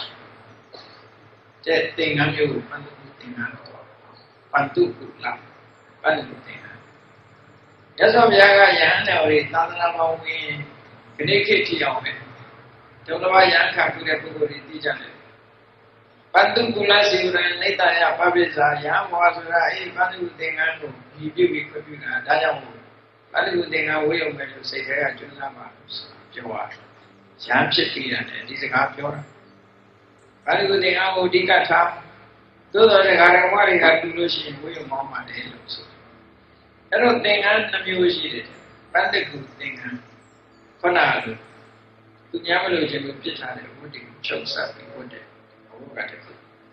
တဲ့သင်္ကန်းမျိုးကိုပန္နကုသင်္ကန်းတော့ပန္တုကုလပန္နကုသင်္ကန်းရသော်ဘုရားကယဟန်တော်တွေသာသနာပေါင်းဝင်ခဏခေတ်ထီအောင်ပဲဒုက္ခဝယံခါပြုတဲ့ပုဂ္ဂိုလ်တွေသိကြတယ်ပန္တုကုလစီဝရနေတယပပိစ္ဆာယံမောဆိုတာပန္တုသင်္ကန်းကိုဒီပြုပြီးခွင့်ပြုတာဒါကြောင့်မို့ပန္တုသင်္ကန်းဝေယုံပဲလို့စိတ်ထဲကကျွမ်းလာပါပြောရတယ်ရံဖြစ်ပြီးတာနဲ့ဒီစကားပြောတာပန္တုသင်္ကန်းကိုအဓိကထားသို့တော်လည်းဃာရမတွေကပြုလို့ရှိရင်ဝေယုံမောင်းပါတယ်လို့ဆိုအဲ့တော့သင်္ကန်းနှမျိုးရှိတယ်ပန္တုကုသင်္ကန်းခဏလိုသူများမလို့ခြင်းလို့ပြစ်ထားတဲ့ဝတ္တိချုပ်ဆက်ပြီးဝတ်တယ်ဘုရားတည်းကဟ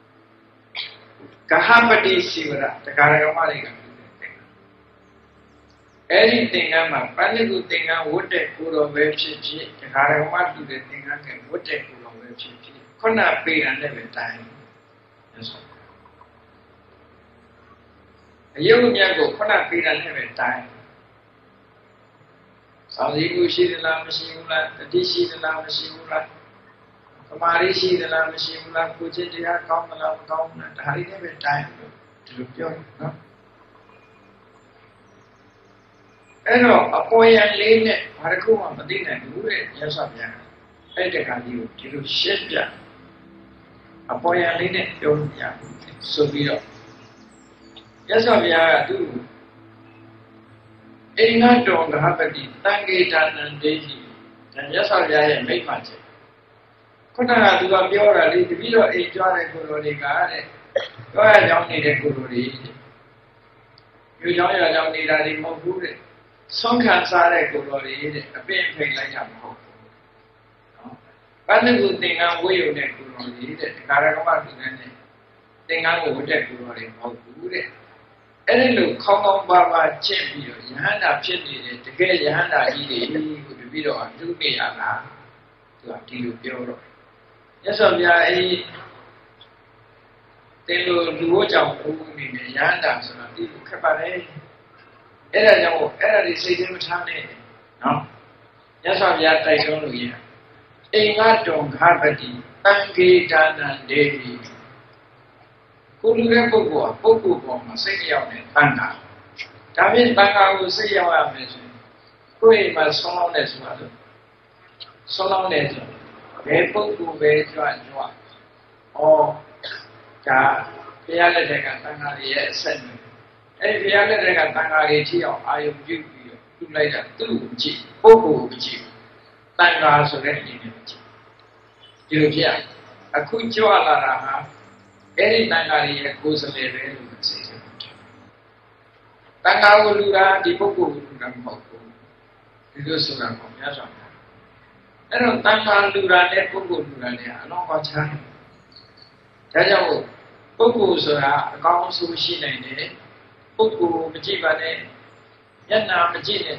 ပတိစီဝရတရားတော်မတွေကပြုတဲ့သင်္ကန်းအဲ့ဒီသင်္ကန်းမှာပန္နကုသင်္ကန်းဝတ်တဲ့ကိုယ်တော်ပဲဖြစ်ဖြစ်တရားတော်မပြုတဲ့သင်္ကန်းကဝတ်တဲ့ကိုယ်တော်ပဲဖြစ်ဖြစ်ခုနပေးတာနဲ့ပဲတိုင်းအယုတ်မြတ်ကိုခုနပေးတာနဲ့ပဲတိုင်းဆောင်းစည်းမှုရှိသလားမရှိဘူးလားတတိရှိသလားမရှိဘူးလားသမာဓိရှိသလားမရှိဘူးလားကိုယ်ချင်းတရားကောင်းသလားမကောင်းဘူးလားဒါတွေနဲ့ပဲတိုင်းလို့ဒီလိုပြောနော်အဲ့တော့အပေါ်ယံလေးနဲ့ဘာတစ်ခုမှမသိနိုင်ဘူးတဲ့ရသော်ဗျာအဲ့ဒီကံကြီးကိုဒီလိုရှင်းပြအပေါ်ယံလေးနဲ့ပြောလို့ရဘူးဆိုပြီးတော့ရသော်ဗျာကသူ့အိနာတော်ဂဟပတိတံကေတာနံဒေဟိဒါရသော်ဗျာရဲ့မိတ်မှချက်ခုနကသူကပြောတာလေတပည့်တော်အိမ်ကြွားတဲ့ကိုယ်တော်တွေကတဲ့ပြောရကြောင်းနေတဲ့ကိုယ်တော်တွေယူကြောင်းရကြောင်းနေတာတွေမဟုတ်ဘူးတဲ့ဆုံးခံစားတဲ့ကိုယ်တော်တွေတဲ့အပင်ဖိတ်လိုက်တာမဟုတ်ဘူးနော်ပန္နကုသင်္ကန်းဝေယုံတဲ့ကိုယ်တော်တွေတဲ့ဒါရကမသင်္ကန်းနဲ့သင်္ကန်းကိုဝတ်တဲ့ကိုယ်တော်တွေမဟုတ်ဘူးတဲ့အဲ့ဒီလိုခေါင်းကောင်းပါပါကျင့်ပြီးတော့ယဟန္တာဖြစ်နေတဲ့တကယ်ယဟန္တာကြီးတွေကိုတပည့်တော်အတူနေရတာသူကဒီလိုပြောတော့ရသော်ဗျာတင်လို့လူ့ကြောင့်ဘုံနေနဲ့ယဟန္တာဆိုတာဒီလိုခက်ပါတယ်အဲ့ဒါကြောင့်အဲ့ဒါတွေစိတ်ထဲမထားနဲ့နော်ရသော်ဗျာတိုက်တွန်းလို့ရအိမ်ကတုံခပတိတံခေတာနံဒေဟိကိုလူတဲ့ပုဂ္ဂိုလ်ကပုဂ္ဂိုလ်ပေါ်မှာစိတ်လျောက်နဲ့တန်တာဒါဖြင့်တန်ခါကိုစိတ်ရောက်ရမယ်ဆိုရင်ကိုယ်အိမ်မှာဆုံးလောင်းတယ်ဆိုတာလို့ဆုံးလောင်းတယ်ဆိုဘယ်ပုဂ္ဂိုလ်ပဲကြွကြွဩဒါဘုရားလက်ထက်ကတန်ခါရဲ့အဆက်နဲ့အဲ့ဒီဘုရားလက်ထက်ကတန်ခါကြီးထိအောင်အာယုံပြုပြီးတော့ပြုလိုက်တာသူ့ကိုကြည့်ပုဂ္ဂိုလ်ကိုကြည့်တန်ခါဆိုတဲ့အနေနဲ့ကြည့်ဒီလိုဖြစ်အခုကြွလာတာဟာအဲ့ဒီတန်ခါရဲ့ကိုယ်စလဲပဲလို့သိတယ်တန်ခါကိုလူတာဒီပုဂ္ဂိုလ်ကိုလူတာမဟုတ်ဘူးဒီလိုဆိုတာကိုများစွာအဲ့တော့တန်ခါလူတာနဲ့ပုဂ္ဂိုလ်လူတာနဲ့အလုံးပေါင်းချားတယ်ဒါကြောင့်ပုဂ္ဂိုလ်ဆိုတာအကောင်းဆုံးရှိနိုင်တယ်ပုဂ္ဂိုလ်မကြည့်ပါနဲ့မျက်နှာမကြည့်နဲ့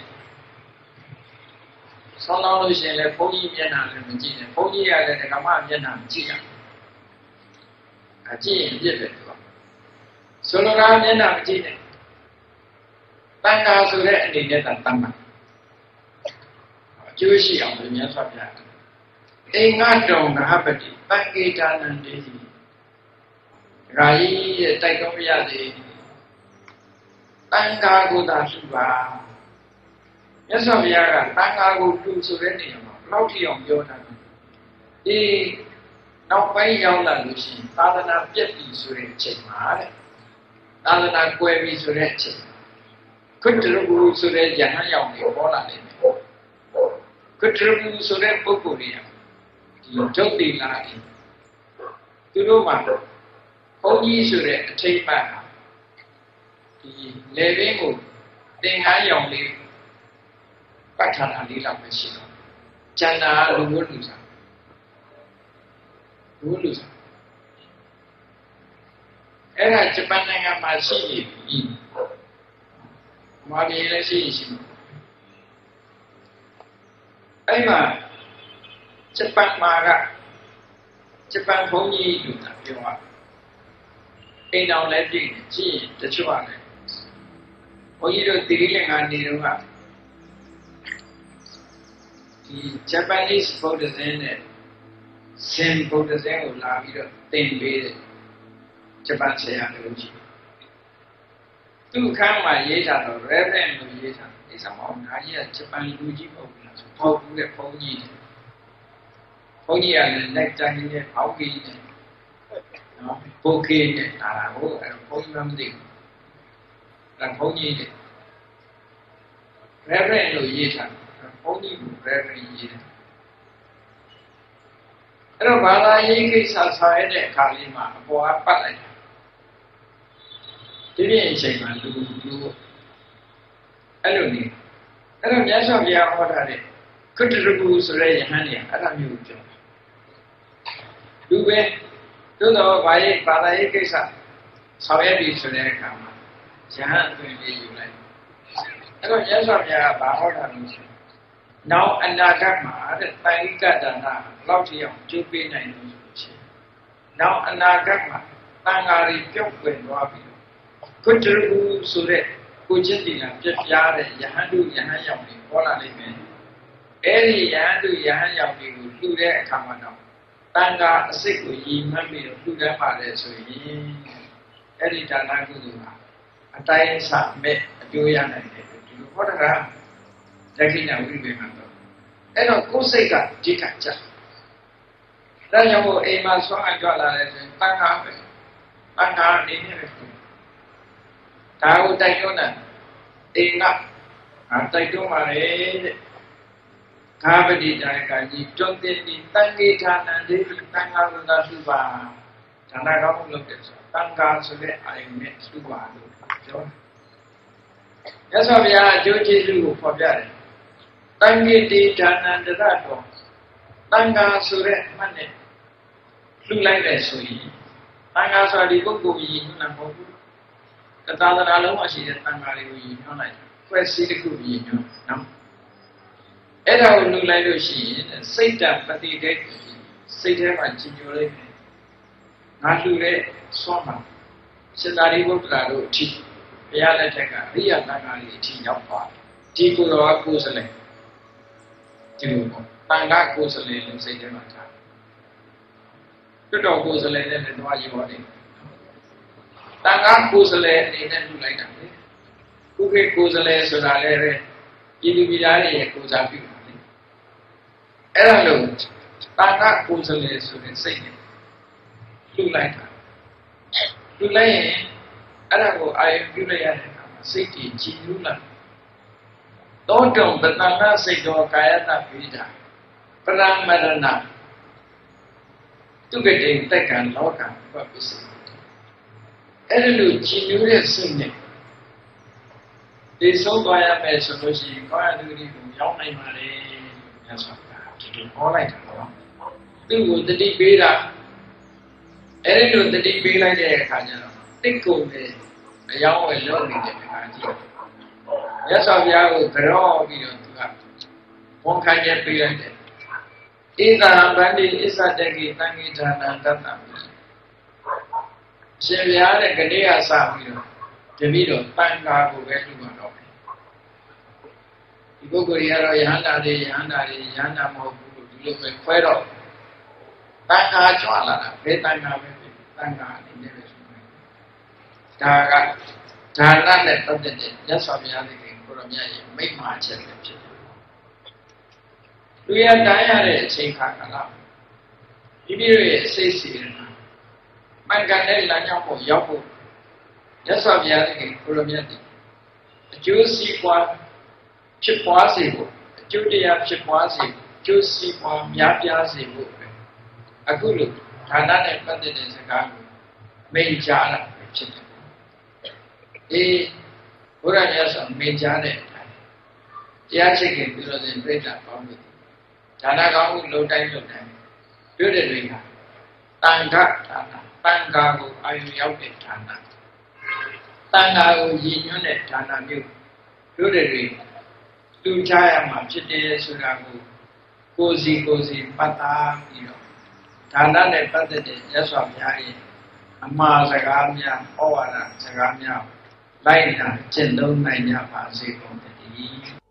ဆောင်းလို့ရှိရင်လည်းဘုန်းကြီးမျက်နှာလည်းမကြည့်နဲ့ဘုန်းကြီးကလည်းဓမ္မမျက်နှာမကြည့်ရအကြည့်ရင်ပြည့်တယ်သူကဆိုလိုတာမျက်နှာမကြည့်နဲ့တန်ခါဆိုတဲ့အနေနဲ့တန်ခါအကျိုးရှိအောင်လည်းမြတ်စွာဘုရားအိမ်ငါတော်ငါပတိပံကေတာနန္တေစီရာကြီးရဲ့တိုက်တော်မရသေးတန်ခါကိုသာရှိပါမြတ်စွာဘုရားကတန်ခါကိုပြုဆိုတဲ့နေရာမှာဘယ်လောက်ထိအောင်ပြောတာလဲဒီနောက်ပိုင်းရောက်လာလို့ရှိရင်သာသနာပြည့်ပြီဆိုတဲ့အချိန်မှာတဲ့သာသနာကွယ်ပြီဆိုတဲ့အချိန်ကုတ္တရဂုဆိုတဲ့ယဟန်ရောက်နေပေါ်လာတယ်ကုတ္တရဂုဆိုတဲ့ပုဂ္ဂိုလ်တွေကဒီဒုတ်တိလာတယ်သူတို့မှာဘုန်းကြီးဆိုတဲ့အထိတ်မှတ်ဒီလေဘင်းကိုသင်္ကန်းရောင်လေးပတ်ထားတာလေးလောက်ပဲရှိတော့ကျန်တာလူဝတ်လူစားလူဝတ်လူစားအဲ့ဒါဂျပန်နိုင်ငံမှာရှိနေပြီမာပြည်လည်းရှိရှိအဲ့မှာဂျပန်မှာကဂျပန်ဘုန်းကြီးလူတာပြောတာအိမ်တော်လည်းပြည်ကြည့်တချို့ကလည်းဘုန်းကြီးတို့တိရိလင်္ကာနေတော့ကဒီ Japanese Buddhism နဲ့ Zen Buddhism ကိုလာပြီးတော့သင်ပေးတယ်ဂျပန်ဆရာတို့ကြီးသူ့အခန်းမှာရေးထားတော့ Reverend လို့ရေးထားတယ်။ဆောင်းအောင်ဒါကြီးကဂျပန်လူကြီးပေါ့လားဆိုပေါ့ဘူးတဲ့ဘုန်းကြီးကလည်းလက်တိုင်းနဲ့အောက်ကြီးနဲ့နော်ဘုခေနဲ့ဒါလာဟိုအဲ့ဘုန်းကြီးမသိဘူး။ဒါဘုန်းကြီးနဲ့ Reverend လို့ရေးထားဘုန်းကြီးက Reverend ရေးတယ်အဲ့တော့ဘာသာရေးကိစ္စဆောင်ရတဲ့အခါလေးမှာအပေါ်ကပတ်လိုက်တယ်ဒီနေ့အချိန်မှာလူအဲ့လိုနေအဲ့တော့မြတ်စွာဘုရားဟောထားတဲ့ကုတ္တရဂုဆိုတဲ့ယဟန်เนี่ยအဲ့ဒါမျိုးပြောလူပဲသို့တော့ဘာသာရေးကိစ္စဆောင်ရပြီဆိုတဲ့အခါမှာယဟန်အသွင်လေးယူလိုက်အဲ့တော့မြတ်စွာဘုရားကဘာဟောတာလဲဆိုနောက်အနာဂတ်မှာတဲ့တိုင်ကတ္တနာလောက်ထိအောင်ကျိုးပေးနိုင်လို့ဆိုချင်နောက်အနာဂတ်မှာတန်ဃာတွေပြုတ်ပွင့်သွားပြီးကုတ္တရဂုဆိုတဲ့ကိုချင်းတီကပြပြတဲ့ယဟန်တို့ယဟန်ရောက်နေပေါ်လာလိမ့်မယ်အဲ့ဒီယဟန်တို့ယဟန်ရောက်တွေကိုလှူတဲ့အခါမှာတော့တန်ဃာအစိတ်ကိုရည်မှတ်ပြီးလှူတတ်ပါတယ်ဆိုရင်အဲ့ဒီဒါနကုသိုလ်ဟာအတိုင်းအဆမဲ့အကျိုးရနိုင်တယ်ဒီလိုဟောတာကဒက္ခိဏဝိပ္ပေမှာတော့အဲ့တော့ကိုယ်စိတ်ကဒီကကြဒါကြောင့်အိမ်မှာဆွမ်းအကြွလာတယ်ဆိုရင်တန်ခါပဲတန်ခါအနေနဲ့ပဲဒါကိုတိုက်တွန်းတာအိမ်ကတိုက်တွန်းပါလေတဲ့ခါပတိတာကကြီးတွန်းတဲ့ဒီတန်ခေဌာနံဒီတန်ခါကသုပါဒါနကောင်းမှုလုပ်တယ်ဆိုတန်ခါဆိုတဲ့အာယုန်နဲ့သုပါလို့ပြောရသော်ဗျာအကျိုးကျေးဇူးကိုဖော်ပြတယ်တန်ခေတိဌာနံတရတော်တန်ခါဆိုတဲ့အမှတ်နဲ့လှူလိုက်တယ်ဆိုရင်တန်ခါဆိုဒီပုဂ္ဂိုလ်ကြီးနာမဟုတ်ဘူးသာသနာလုံးမှာရှိတဲ့တန်ခါတွေကိုရည်ညွှန်းလိုက်ဖွဲ့စည်းတစ်ခုရည်ညွှန်းနော်အဲ့ဒါကိုလှူလိုက်လို့ရှိရင်စိတ်တပတိတဲ့စိတ်ထဲမှာကြည်ညိုလိုက်တယ်ငါလှူတဲ့ဆွမ်းမှာစေတာရိပုတ္တရာတို့အထိဘုရားလက်ထက်ကအရိယတန်ခါတွေအထိရောက်ပါတယ်ဒီကိုယ်တော်ကိုယ်စလဲဒီလိုပေါ့တန်ခါကိုယ်စလဲလို့စိတ်ထဲမှာထားတွတ်တော်ကိုယ်စလဲနဲ့လည်းသွားရောတယ်တန်ခါကိုယ်စလဲအနေနဲ့လှူလိုက်တာလေကိုခုခေတ်ကိုယ်စားလှယ်ဆိုတာလည်းပဲပြည်သူပြည်သားတွေရဲ့ကိုယ်စားပြုတာလေအဲ့ဒါလို့တာကကိုယ်စားလှယ်ဆိုတဲ့စိတ်နဲ့လှူလိုက်တာလှူလိုက်ရင်အဲ့ဒါကိုအာရုံပြုလိုက်ရတဲ့အခါမှာစိတ်ကြီးကြည်နူးလာသောတုံတဏ္ဍစိတ်တော်ကာယတပိဋာပရမရဏသူကတိတက္ကံလောကဘပစ္စည်းအဲ့ဒါလို့ကြည်နူးတဲ့စိတ်နဲ့ဒီဆုံးသွားရမယ်ဆိုလို့ရှိရင်ကောင်းရတဲ့ဒီကိုရောက်နိုင်ပါလေမြတ်စွာဘုရားဒီလိုဟောလိုက်တာတော့သူ့ကိုတတိပေးတာအဲ့ဒီလိုတတိပေးလိုက်တဲ့အခါကျတော့တိတ်ကုန်တယ်အယောင်းဝယ်လုပ်နေတဲ့အခါကြီးမြတ်စွာဘုရားကိုကြောပြီးတော့သူကဝန်ခံချက်ပေးလိုက်တယ်ဣဒံဗန္တိအစ္ဆတကိသံဃိဌာနတတ္တရှင်ဘုရားတဲ့ကနေ့ကစပြီးတော့တပည့်တော်တန်ခါကိုပဲလူပါတော့ဒီပုဂ္ဂိုလ်ကြီးကတော့ယဟန္တာတွေယဟန္တာမဟုတ်ဘူးလို့ဒီလိုပဲခွဲတော့တန်ခါကြွလာတာဘယ်တန်ခါပဲတန်ခါအနေနဲ့ပဲဆိုတယ်ဒါကဒါနနဲ့ပတ်သက်တဲ့မြတ်စွာဘုရားသခင်ကိုရောမြတ်ရဲ့မိန့်မာချက်လည်းဖြစ်တယ်လူရတိုင်းရတဲ့အချိန်ခါကလာဒီပြည့်ရဲ့စိတ်စီရနာမှန်ကန်တဲ့လမ်းကြောင်းပေါ်ရောက်ဖို့မြတ်စွာဘုရားသခင်ကိုရောမြတ်ဒီအကျိုးစီးပွားဖြစ်ပွားစေဖို့အကျိုးတရားဖြစ်ပွားစေဖို့အကျိုးစီးပွားများပြားစေဖို့ပဲအခုလိုဌာနနဲ့ပတ်သက်တဲ့စကားကိုမိန့်ကြားလာဖြစ်တယ်ဒီဘုရားမြတ်စွာမိန့်ကြားတဲ့အတိုင်းတရားချစ်ခင်ပြုလို့တဲ့ပြိဿပေါင်းလို့ဌာနကောင်းမှုလုံးတိုင်းတွေ့တဲ့တွေကတန်ခါဌာနတန်ခါကိုအာရုံရောက်တဲ့ဌာနတန်ခါကိုရည်ညွှန်းတဲ့ဌာနမျိုးတွေ့တဲ့တွေလူချရမှာဖြစ်တယ်ဆိုတာကိုစီပတ်သားပြီးတော့ဌာနနဲ့ပတ်သက်တဲ့မြတ်စွာဘုရားရဲ့အမှားစကားများဩဝါဒစကားများလိုက်နာကျင့်သုံးနိုင်ကြပါစေကုန်သတည်း